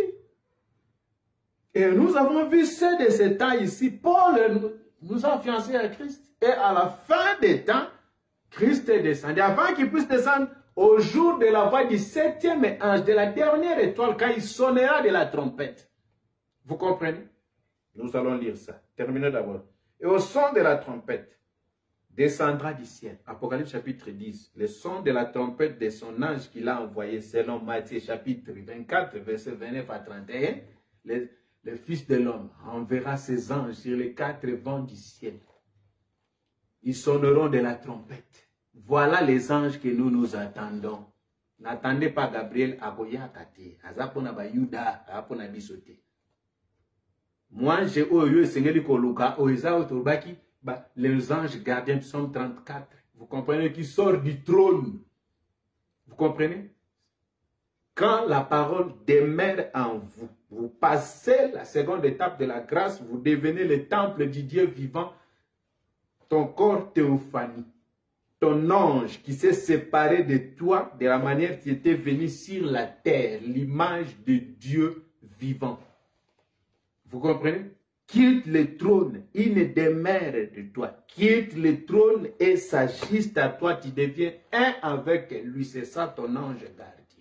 Et nous avons vu ceux de ces temps ici. Paul nous a fiancés à Christ. Et à la fin des temps, Christ est descendu. Avant qu'il puisse descendre, au jour de la voix du septième ange, de la dernière étoile, quand il sonnera de la trompette. Vous comprenez? Nous allons lire ça. Terminons d'abord. Et au son de la trompette, descendra du ciel. Apocalypse chapitre dix. Le son de la trompette de son ange qu'il a envoyé, selon Matthieu chapitre vingt-quatre, verset vingt-neuf à trente et un. Le, le Fils de l'homme enverra ses anges sur les quatre vents du ciel. Ils sonneront de la trompette. Voilà les anges que nous nous attendons. N'attendez pas Gabriel Agoya Kate. Azapona Bayuda, Apona Bisote. Moi, j'ai eu Seigneur Koluka, Oeza Otobaki, les anges gardiens sont trente-quatre. Vous comprenez, qui sortent du trône. Vous comprenez? Quand la parole demeure en vous, vous passez la seconde étape de la grâce, vous devenez le temple du Dieu vivant. Ton corps théophanie. Ton ange qui s'est séparé de toi de la manière que tu étais venu sur la terre, l'image de Dieu vivant. Vous comprenez? Quitte le trône, il ne demeure de toi. Quitte le trône et s'ajuste à toi, tu deviens un avec lui. C'est ça ton ange gardien.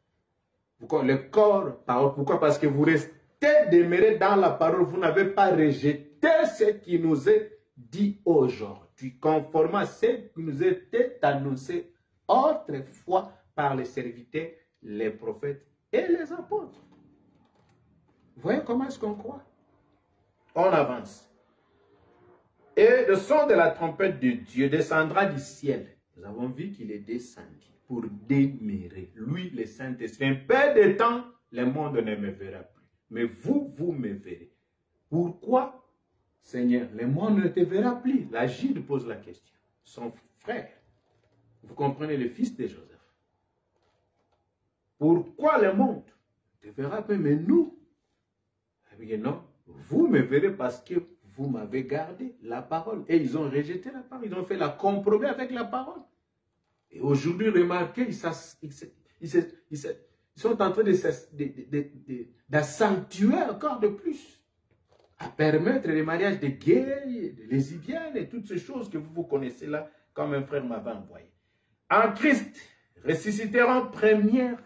Le corps, pourquoi? Parce que vous restez demeuré dans la parole, vous n'avez pas rejeté ce qui nous est dit aujourd'hui. Conformément à ce qui nous était annoncé autrefois par les serviteurs, les prophètes et les apôtres. Vous voyez comment est-ce qu'on croit? On avance. Et le son de la trompette de Dieu descendra du ciel. nous avons vu qu'il est descendu pour demeurer. Lui, le Saint-Esprit, un peu de temps, le monde ne me verra plus. Mais vous, vous me verrez. Pourquoi, Seigneur, le monde ne te verra plus? La Gide pose la question. Son frère, vous comprenez, le fils de Joseph. Pourquoi le monde ne te verra plus, mais nous? Eh bien non, vous me verrez parce que vous m'avez gardé la parole. Et ils ont rejeté la parole, ils ont fait la compromis avec la parole. Et aujourd'hui, remarquez, ils, ils, ils, ils, ils sont en train d'accentuer encore de plus, à permettre les mariages de gays, de lesbiennes et toutes ces choses que vous, vous connaissez là, comme un frère m'avait envoyé. En Christ, ressusciteront premièrement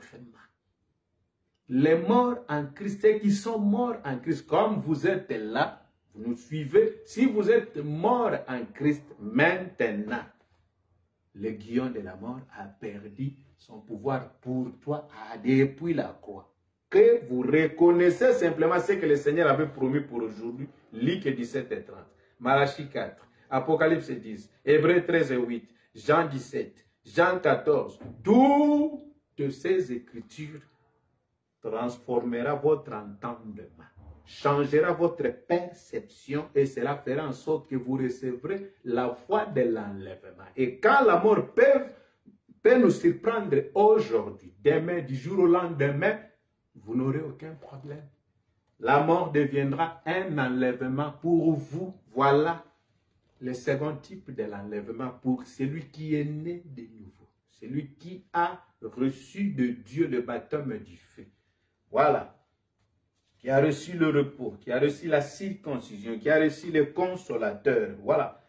les morts en Christ et qui sont morts en Christ. Comme vous êtes là, vous nous suivez. Si vous êtes morts en Christ maintenant, le guillon de la mort a perdu son pouvoir pour toi depuis la croix. Que vous reconnaissez simplement ce que le Seigneur avait promis pour aujourd'hui. Luc dix-sept et trente, Malachie quatre, Apocalypse dix, Hébreux treize et huit, Jean dix-sept, Jean quatorze. Toutes ces écritures transformera votre entendement, changera votre perception et cela fera en sorte que vous recevrez la foi de l'enlèvement. Et quand la mort peut, peut nous surprendre aujourd'hui, demain, du jour au lendemain, vous n'aurez aucun problème. La mort deviendra un enlèvement pour vous. Voilà le second type de l'enlèvement pour celui qui est né de nouveau, celui qui a reçu de Dieu le baptême du feu. Voilà, qui a reçu le repos, qui a reçu la circoncision, qui a reçu le consolateur. Voilà.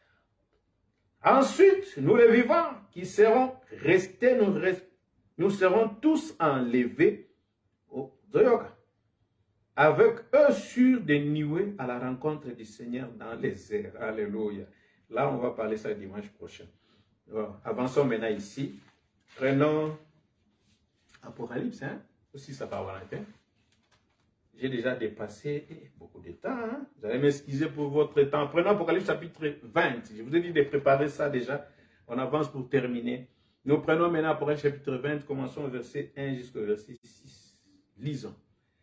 Ensuite, nous les vivants qui serons restés, nous, rest... nous serons tous enlevés au Zoyoka, avec eux sur des nuées à la rencontre du Seigneur dans les airs. Alléluia. Là, on va parler ça dimanche prochain. Alors, avançons maintenant ici. Prenons Apocalypse, hein? Aussi, ça va Valentin. J'ai déjà dépassé beaucoup de temps. Hein? Vous allez m'excuser pour votre temps. Prenons Apocalypse chapitre vingt. Je vous ai dit de préparer ça déjà. On avance pour terminer. Nous prenons maintenant Apocalypse chapitre vingt. Commençons au verset un jusqu'au verset six. Lisons.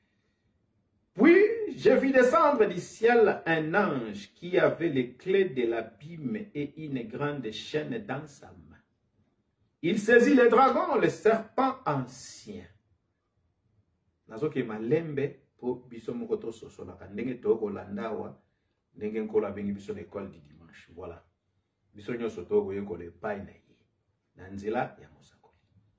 Puis, je vis descendre du ciel un ange qui avait les clés de l'abîme et une grande chaîne dans sa main. Il saisit le dragon, le serpent ancien. Nazoke malembe po biso mokoto sosola ndenge toko landawa ndenge nkola bengi biso l'école du dimanche. Voilà. Biso nyoso toko yeko le pai na ye. Na nzela ya mosakoli.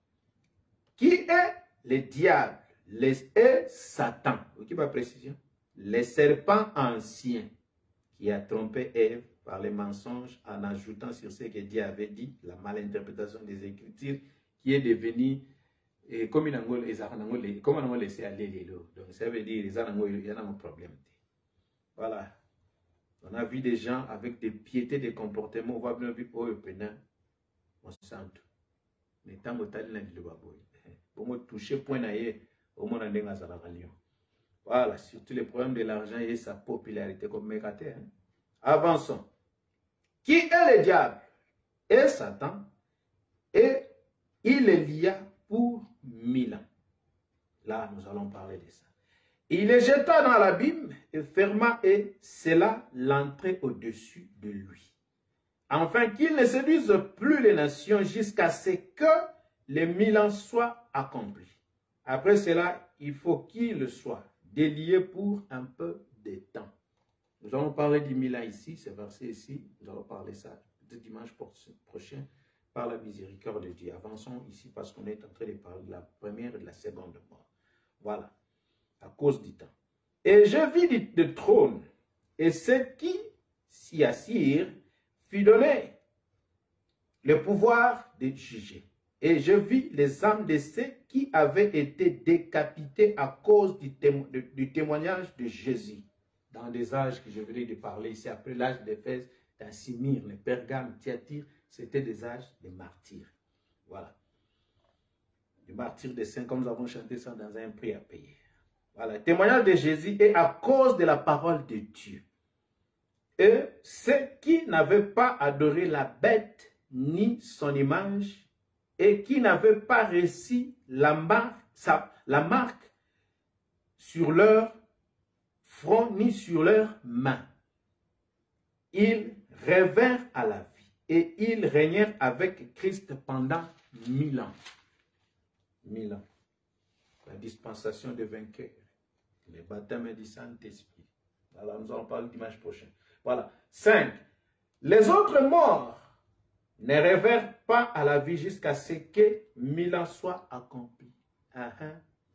Qui est le diable, les et Satan. Qui va précision? Le serpent ancien qui a trompé Ève par les mensonges en ajoutant sur ce que Dieu avait dit, la malinterprétation des Écritures, qui est devenue et comme ils ont laissé aller les lots. Donc ça veut dire qu'ils ont un problème. Voilà. On a vu des gens avec des piétés de comportement. On va bien vivre pour eux. On se sent tout. Mais tant que tu as le baboy. Pour me toucher point naïe, au moins on a un lion. Voilà. Surtout le problème de l'argent et sa popularité comme mégaté. Avançons. Qui est le diable? Et Satan. Et il est lié pour mille ans. Là, nous allons parler de ça. Il les jeta dans l'abîme et ferma, et c'est là l'entrée au-dessus de lui. Enfin, qu'il ne séduise plus les nations jusqu'à ce que les mille ans soient accomplis. Après cela, il faut qu'il soit délié pour un peu de temps. Nous allons parler du mille ans ici, ce verset ici. Nous allons parler ça le dimanche prochain. Par la miséricorde de Dieu. Avançons ici parce qu'on est en train de parler de la première et de la seconde mort. Voilà. À cause du temps. Et je vis le trône et ceux qui s'y assirent fut donné le pouvoir de juger. Et je vis les âmes de ceux qui avaient été décapités à cause du, témo du témoignage de Jésus. Dans des âges que je venais de parler ici, après l'âge d'Éphèse, d'Assimir, les Pergames, Thyatire, c'était des âges de martyrs. Voilà. Les martyrs des saints, comme nous avons chanté ça dans un prix à payer. Voilà. Le témoignage de Jésus est à cause de la parole de Dieu. Et ceux qui n'avaient pas adoré la bête ni son image, et qui n'avaient pas réussi la marque, sa, la marque sur leur front ni sur leurs mains. Ils revinrent à la vie et ils régnèrent avec Christ pendant mille ans. Mille ans. La dispensation des vainqueurs. Le baptême du Saint-Esprit. Voilà, nous allons parler dimanche prochain. Voilà. cinq. Les autres morts ne revinrent pas à la vie jusqu'à ce que mille ans soient accomplis. Uh-huh.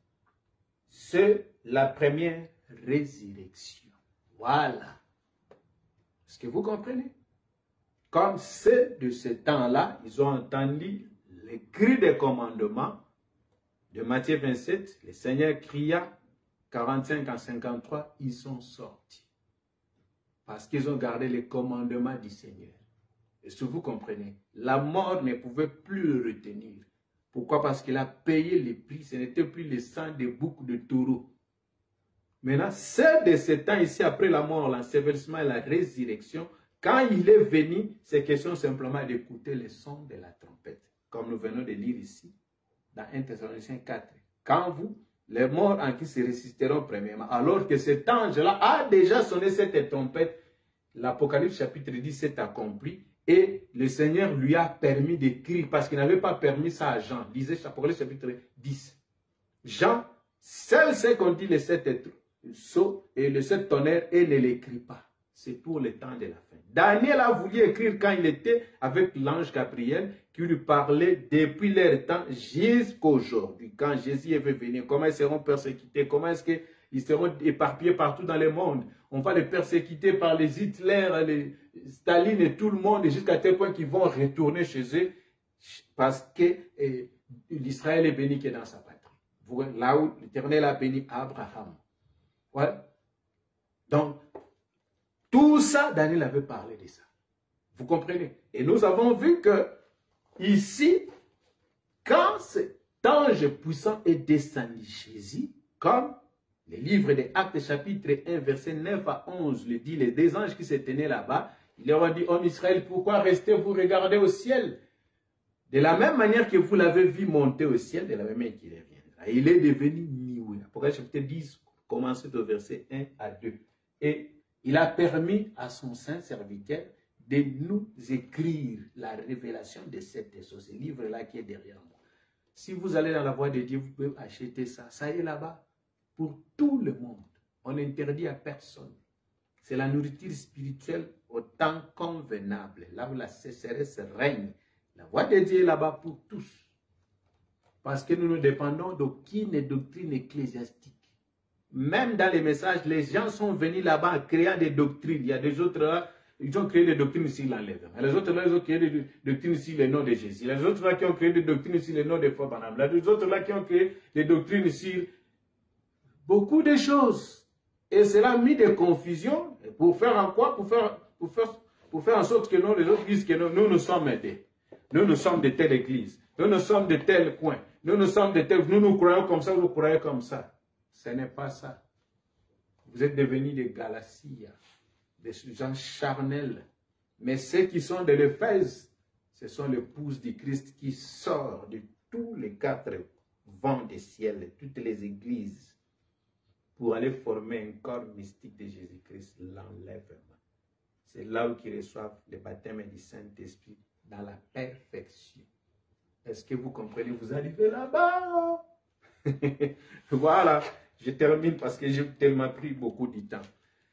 C'est la première résurrection. Voilà. Est-ce que vous comprenez? Comme ceux de ce temps-là, ils ont entendu les cris des commandements de Matthieu vingt-sept, le Seigneur cria, quarante-cinq à cinquante-trois, ils sont sortis. Parce qu'ils ont gardé les commandements du Seigneur. Est-ce que vous comprenez? La mort ne pouvait plus le retenir. Pourquoi? Parce qu'il a payé le prix. Ce n'était plus le sang de boucs de taureaux. Maintenant, ceux de ce temps ici, après la mort, l'ensevelissement et la résurrection, quand il est venu, c'est question simplement d'écouter le son de la trompette. Comme nous venons de lire ici, dans un Thessaloniciens quatre. Quand vous, les morts en qui se ressusciteront premièrement, alors que cet ange-là a déjà sonné cette trompette, l'Apocalypse chapitre dix s'est accompli et le Seigneur lui a permis d'écrire parce qu'il n'avait pas permis ça à Jean. Lisez Apocalypse chapitre dix. Jean, seul ce qu'on dit les sept sceaux et les sept tonnerres et ne l'écrit pas. C'est pour le temps de la fin. Daniel a voulu écrire quand il était avec l'ange Gabriel qui lui parlait depuis leur temps jusqu'aujourd'hui. Quand Jésus est venu, comment ils seront persécutés, comment est-ce qu'ils seront éparpillés partout dans le monde. On va les persécuter par les Hitler, les Staline et tout le monde jusqu'à tel point qu'ils vont retourner chez eux parce que eh, l'Israël est béni qui est dans sa patrie. Là où l'Éternel a béni Abraham. Ouais. Donc, tout ça, Daniel avait parlé de ça. Vous comprenez? Et nous avons vu que ici, quand cet ange puissant est descendu chez Jésus, comme le livre des Actes chapitre un, verset neuf à onze le dit, les deux anges qui se tenaient là-bas, ils leur ont dit, homme Israël, pourquoi restez-vous regarder au ciel? De la même manière que vous l'avez vu monter au ciel, de la même manière qu'il reviendra. Il est devenu Nioué. Apocalypse chapitre dix, commencez au verset un à deux. Et il a permis à son saint serviteur de nous écrire la révélation de cette chose, ce livre-là qui est derrière moi. Si vous allez dans la voie de Dieu, vous pouvez acheter ça. Ça est là-bas pour tout le monde. On n'interdit à personne. C'est la nourriture spirituelle au temps convenable, là où la sécheresse règne. La voie de Dieu est là-bas pour tous. Parce que nous nous dépendons d'aucune doctrine ecclésiastique. Même dans les messages, les gens sont venus là-bas en créant des doctrines. Il y a des autres là, ils ont créé des doctrines sur l'enlèvement. Les autres là, ils ont créé des doctrines sur le nom de Jésus. Les autres là qui ont créé des doctrines sur le nom de faux Banam. Les autres là qui ont créé des doctrines sur beaucoup de choses. Et cela a mis des confusions. Pour faire en quoi? Pour faire, pour faire, pour faire en sorte que nous, les autres disent que nous, nous, nous sommes aidés. Nous, nous sommes de telle église. Nous, nous sommes de tel coin. Nous, nous sommes de tel... Nous, nous croyons comme ça, vous croyez comme ça. Ce n'est pas ça. Vous êtes devenus des Galatia, des gens charnels. Mais ceux qui sont de l'Éphèse, ce sont l'épouse du Christ qui sort de tous les quatre vents des ciels, de toutes les églises, pour aller former un corps mystique de Jésus-Christ, l'enlèvement. C'est là où ils reçoivent le baptême du Saint-Esprit dans la perfection. Est-ce que vous comprenez? Vous arrivez là-bas. Voilà. Je termine parce que j'ai tellement pris beaucoup de temps.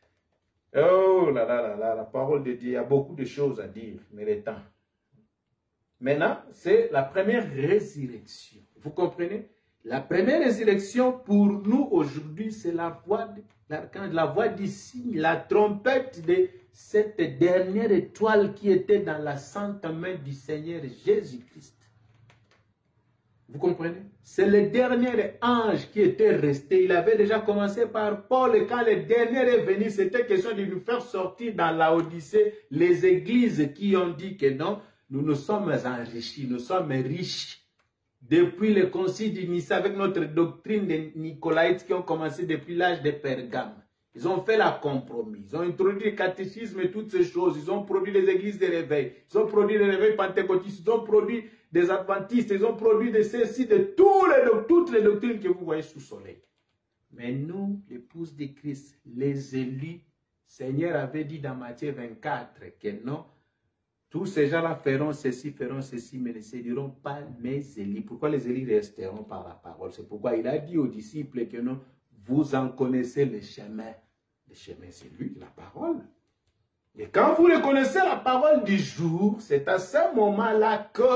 Oh là là là là, la parole de Dieu, il y a beaucoup de choses à dire, mais le temps. Maintenant, c'est la première résurrection. Vous comprenez? La première résurrection pour nous aujourd'hui, c'est la voix de l'archange, la voix du signe, la trompette de cette dernière étoile qui était dans la sainte main du Seigneur Jésus-Christ. Vous comprenez? C'est le dernier ange qui était resté. Il avait déjà commencé par Paul et quand le dernier est venu, c'était question de nous faire sortir dans la Odyssée les églises qui ont dit que non, nous nous sommes enrichis, nous sommes riches. Depuis le concile de Nice avec notre doctrine des Nicolaïtes qui ont commencé depuis l'âge de Pergame. Ils ont fait la compromis. Ils ont introduit le catéchisme et toutes ces choses. Ils ont produit les églises de réveil. Ils ont produit les réveils pentecôtistes. Ils ont produit des adventistes. Ils ont produit de ceci, de tous les, toutes les doctrines que vous voyez sous le soleil. Mais nous, l'épouse de Christ, les élus, Seigneur avait dit dans Matthieu vingt-quatre que non, tous ces gens-là feront ceci, feront ceci, mais ne séduiront pas mes élus. Pourquoi les élus resteront par la parole? C'est pourquoi il a dit aux disciples que non, vous en connaissez le chemin. Le chemin, c'est lui, la parole. Et quand vous reconnaissez la parole du jour, c'est à ce moment-là que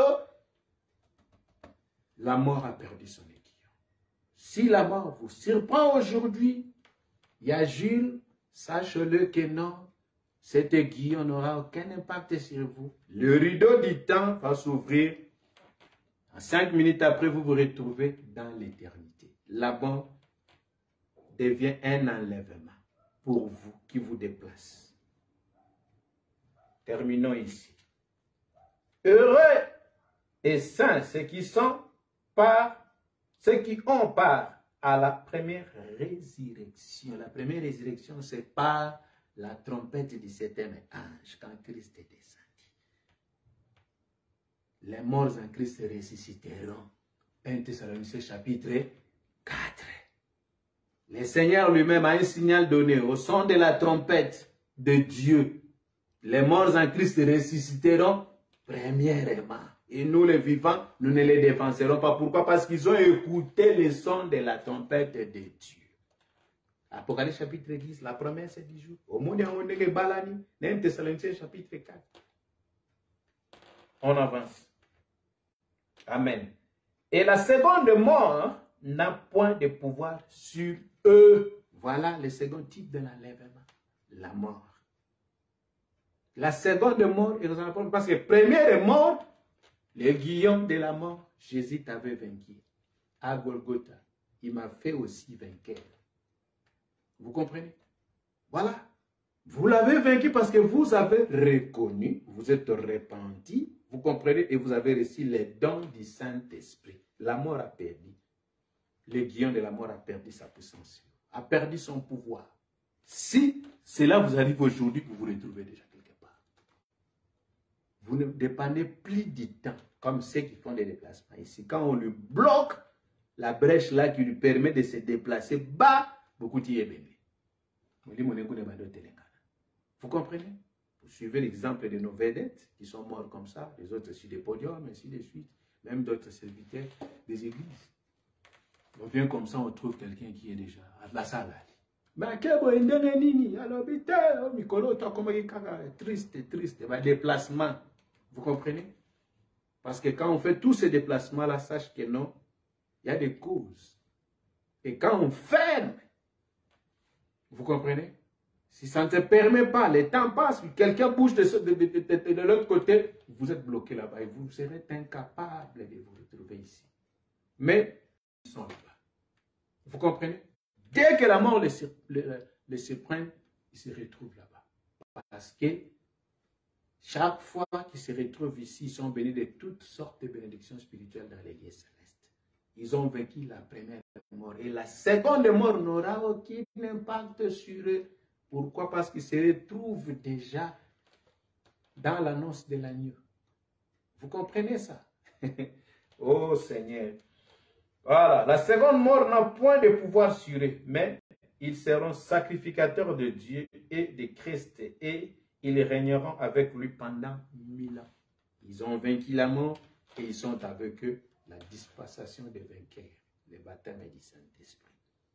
la mort a perdu son aiguillon. Si la mort vous surprend aujourd'hui, il y a Jules, sache-le que non, cet aiguillon n'aura aucun impact sur vous. Le rideau du temps va s'ouvrir. En cinq minutes après, vous vous retrouvez dans l'éternité. La mort devient un enlèvement pour vous qui vous déplace. Terminons ici. Heureux et saints ceux qui sont par, ceux qui ont part à la première résurrection. La première résurrection, c'est par la trompette du septième ange quand Christ est descendu. Les morts en Christ ressusciteront. un Thessaloniciens chapitre quatre. Le Seigneur lui-même a un signal donné au son de la trompette de Dieu. Les morts en Christ ressusciteront premièrement. Et nous les vivants, nous ne les défenserons pas. Pourquoi? Parce qu'ils ont écouté le son de la trompette de Dieu. Apocalypse chapitre dix, la promesse du jour. Au monde où on est balani, un Thessaloniciens chapitre quatre. On avance. Amen. Et la seconde mort n'a point de pouvoir sur eux. Voilà le second type de l'enlèvement. La mort. La seconde mort, parce que première mort, l'aiguillon de la mort, Jésus t'avait vaincu. À Golgotha, il m'a fait aussi vainqueur. Vous comprenez? Voilà. Vous l'avez vaincu parce que vous avez reconnu, vous êtes repenti, vous comprenez, et vous avez reçu les dons du Saint-Esprit. La mort a perdu. L'aiguillon de la mort a perdu sa puissance, a perdu son pouvoir. Si cela vous arrive aujourd'hui, vous vous retrouvez déjà quelque part. Vous ne dépendez plus du temps, comme ceux qui font des déplacements ici. Quand on lui bloque la brèche là qui lui permet de se déplacer, bah, beaucoup d'y est béni. Vous comprenez? Vous suivez l'exemple de nos vedettes qui sont morts comme ça, les autres sur des podiums, ainsi de suite, même d'autres serviteurs des églises. On vient comme ça, on trouve quelqu'un qui est déjà à la salle. Mais triste, triste, déplacement. Vous comprenez? Parce que quand on fait tous ces déplacements-là, sache que non, il y a des causes. Et quand on ferme, vous comprenez? Si ça ne te permet pas, le temps passe, quelqu'un bouge de, de, de, de, de l'autre côté, vous êtes bloqué là-bas et vous serez incapable de vous retrouver ici. Mais ils sont là-bas. Vous comprenez? Dès que la mort les, les, les surprend, ils se retrouvent là-bas. Parce que chaque fois qu'ils se retrouvent ici, ils sont bénis de toutes sortes de bénédictions spirituelles dans l'église céleste. Ils ont vaincu la première mort. Et la seconde mort n'aura aucun impact sur eux. Pourquoi? Parce qu'ils se retrouvent déjà dans l'annonce de l'agneau. Vous comprenez ça? Oh Seigneur. Voilà. La seconde mort n'a point de pouvoir sur eux, mais ils seront sacrificateurs de Dieu et de Christ. Et ils régneront avec lui pendant mille ans. Ils ont vaincu la mort et ils sont avec eux la dispensation des vainqueurs, le baptême du Saint-Esprit.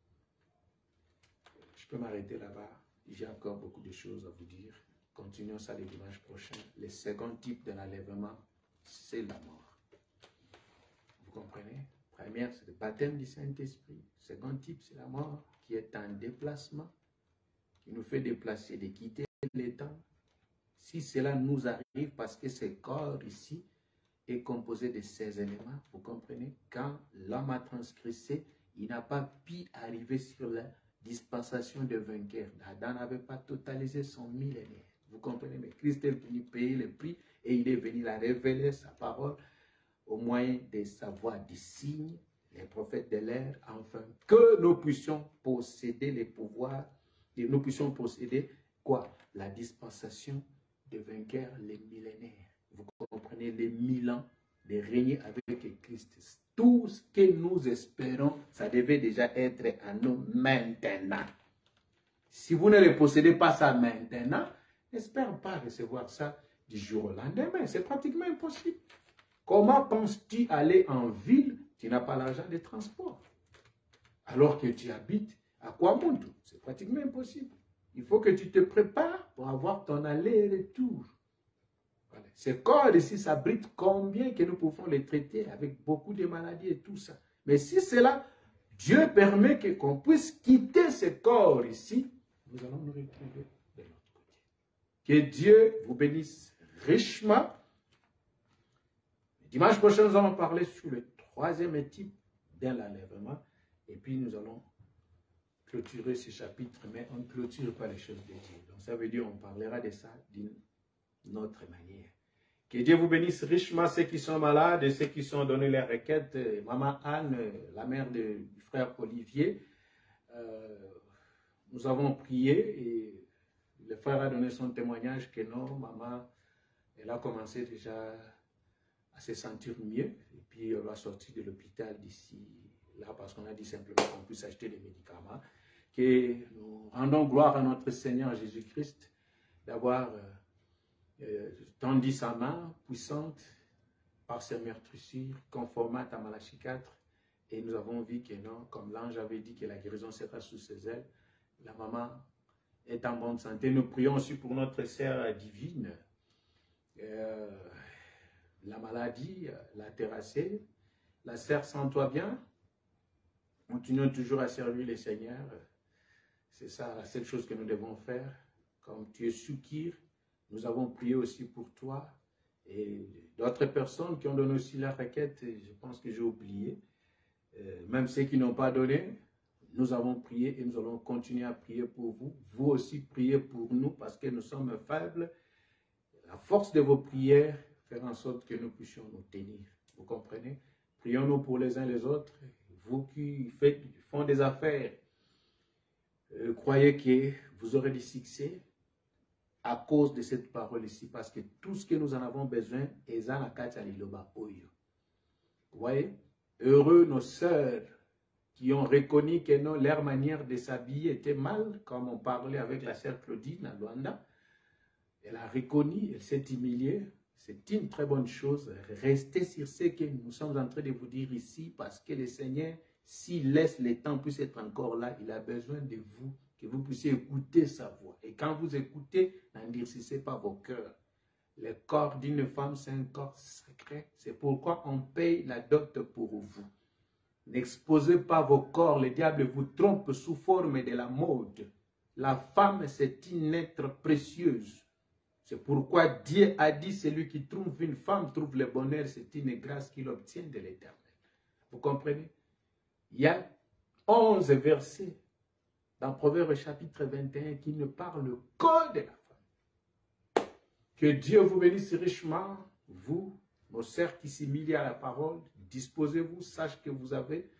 Je peux m'arrêter là-bas. J'ai encore beaucoup de choses à vous dire. Continuons ça le dimanche prochain. Le second type de l'enlèvement, c'est la mort. Vous comprenez? Première, c'est le baptême du Saint-Esprit. Second type, c'est la mort qui est en déplacement, qui nous fait déplacer, de quitter les temps. Si cela nous arrive, parce que ce corps ici est composé de ces éléments, vous comprenez? Quand l'homme a transgressé, il n'a pas pu arriver sur la dispensation de vainqueur. Adam n'avait pas totalisé son millénaire. Vous comprenez? Mais Christ est venu payer le prix et il est venu la révéler, sa parole, au moyen de sa voix, des signes, les prophètes de l'air, afin que nous puissions posséder les pouvoirs Et nous puissions posséder quoi? La dispensation de vainqueurs, les millénaires. Vous comprenez, les mille ans de régner avec Christ. Tout ce que nous espérons, ça devait déjà être à nous maintenant. Si vous ne le possédez pas ça maintenant, n'espère pas recevoir ça du jour au lendemain. C'est pratiquement impossible. Comment penses-tu aller en ville? Tu n'as pas l'argent de transport. Alors que tu habites à Kwamuntu. C'est pratiquement impossible. Il faut que tu te prépares pour avoir ton aller-retour. Voilà. Ces corps ici s'abritent combien que nous pouvons les traiter avec beaucoup de maladies et tout ça. Mais si c'est là, Dieu permet que qu'on puisse quitter ces corps ici, nous allons nous retrouver de l'autre côté. Que Dieu vous bénisse richement. Dimanche prochain, nous allons parler sur le troisième type d'un enlèvement. Et puis nous allons clôturer ce chapitre, mais on ne clôture pas les choses de Dieu. Donc ça veut dire qu'on parlera de ça d'une autre manière. Que Dieu vous bénisse richement, ceux qui sont malades et ceux qui sont donnés les requêtes. Maman Anne, la mère de, du frère Olivier, euh, nous avons prié et le frère a donné son témoignage que non, maman, elle a commencé déjà à se sentir mieux. Et puis elle va sortir de l'hôpital d'ici là parce qu'on a dit simplement qu'on puisse acheter des médicaments. Que nous rendons gloire à notre Seigneur Jésus-Christ d'avoir euh, euh, tendu sa main puissante par ses meurtrissures, conformante à Malachie quatre. Et nous avons vu que non, comme l'ange avait dit que la guérison sera sous ses ailes, la maman est en bonne santé. Nous prions aussi pour notre sœur divine. Euh, la maladie l'a terrassée. La sœur, sens-toi bien. Continuons toujours à servir le Seigneur. C'est ça la seule chose que nous devons faire. Comme tu es soukir, nous avons prié aussi pour toi. Et d'autres personnes qui ont donné aussi la requête, je pense que j'ai oublié. Euh, même ceux qui n'ont pas donné, nous avons prié et nous allons continuer à prier pour vous. Vous aussi priez pour nous parce que nous sommes faibles. La force de vos prières fait en sorte que nous puissions nous tenir. Vous comprenez? Prions-nous pour les uns les autres. Vous qui faites, font des affaires, euh, croyez que vous aurez du succès à cause de cette parole ici, parce que tout ce que nous en avons besoin est dans la carte à l'Iloba Oyo. Vous voyez? Heureux nos sœurs qui ont reconnu que non, leur manière de s'habiller était mal, comme on parlait avec la sœur Claudine à Luanda. Elle a reconnu, elle s'est humiliée. C'est une très bonne chose. Restez sur ce que nous sommes en train de vous dire ici, parce que le Seigneur, s'il laisse le temps puisse être encore là, il a besoin de vous, que vous puissiez écouter sa voix. Et quand vous écoutez, n'endurcissez pas vos cœurs. Le corps d'une femme, c'est un corps sacré. C'est pourquoi on paye la dot pour vous. N'exposez pas vos corps. Le diable vous trompe sous forme de la mode. La femme, c'est une être précieuse. C'est pourquoi Dieu a dit, celui qui trouve une femme trouve le bonheur, c'est une grâce qu'il obtient de l'Éternel. Vous comprenez? Il y a onze versets dans Proverbe chapitre vingt et un qui nous parlent que de la femme. Que Dieu vous bénisse richement, vous, nos sœurs qui s'humilient à la parole, disposez-vous, sachez que vous avez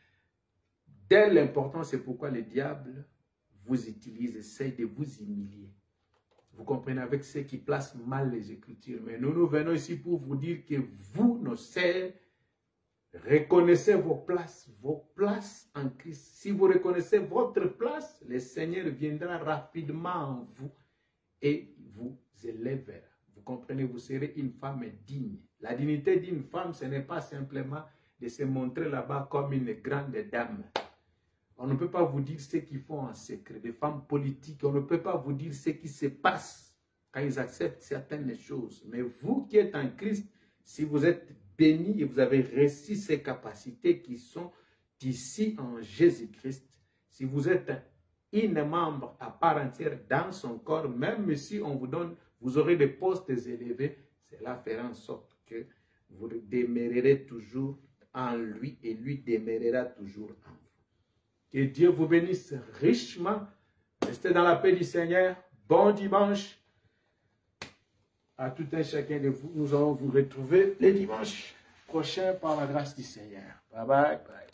dès l'importance, c'est pourquoi le diable vous utilise, essaye de vous humilier. Vous comprenez, avec ceux qui placent mal les Écritures. Mais nous, nous venons ici pour vous dire que vous, nos sœurs, reconnaissez vos places, vos places en Christ. Si vous reconnaissez votre place, le Seigneur viendra rapidement en vous et vous élèvera. Vous comprenez, vous serez une femme digne. La dignité d'une femme, ce n'est pas simplement de se montrer là-bas comme une grande dame. On ne peut pas vous dire ce qu'ils font en secret. Des femmes politiques, on ne peut pas vous dire ce qui se passe quand ils acceptent certaines choses. Mais vous qui êtes en Christ, si vous êtes bénis et vous avez reçu ces capacités qui sont ici en Jésus-Christ, si vous êtes une membre à part entière dans son corps, même si on vous donne, vous aurez des postes élevés, cela fera en sorte que vous demeurerez toujours en lui et lui demeurera toujours en vous. Que Dieu vous bénisse richement. Restez dans la paix du Seigneur. Bon dimanche à tout un chacun de vous. Nous allons vous retrouver le dimanche prochain par la grâce du Seigneur. Bye bye. Bye.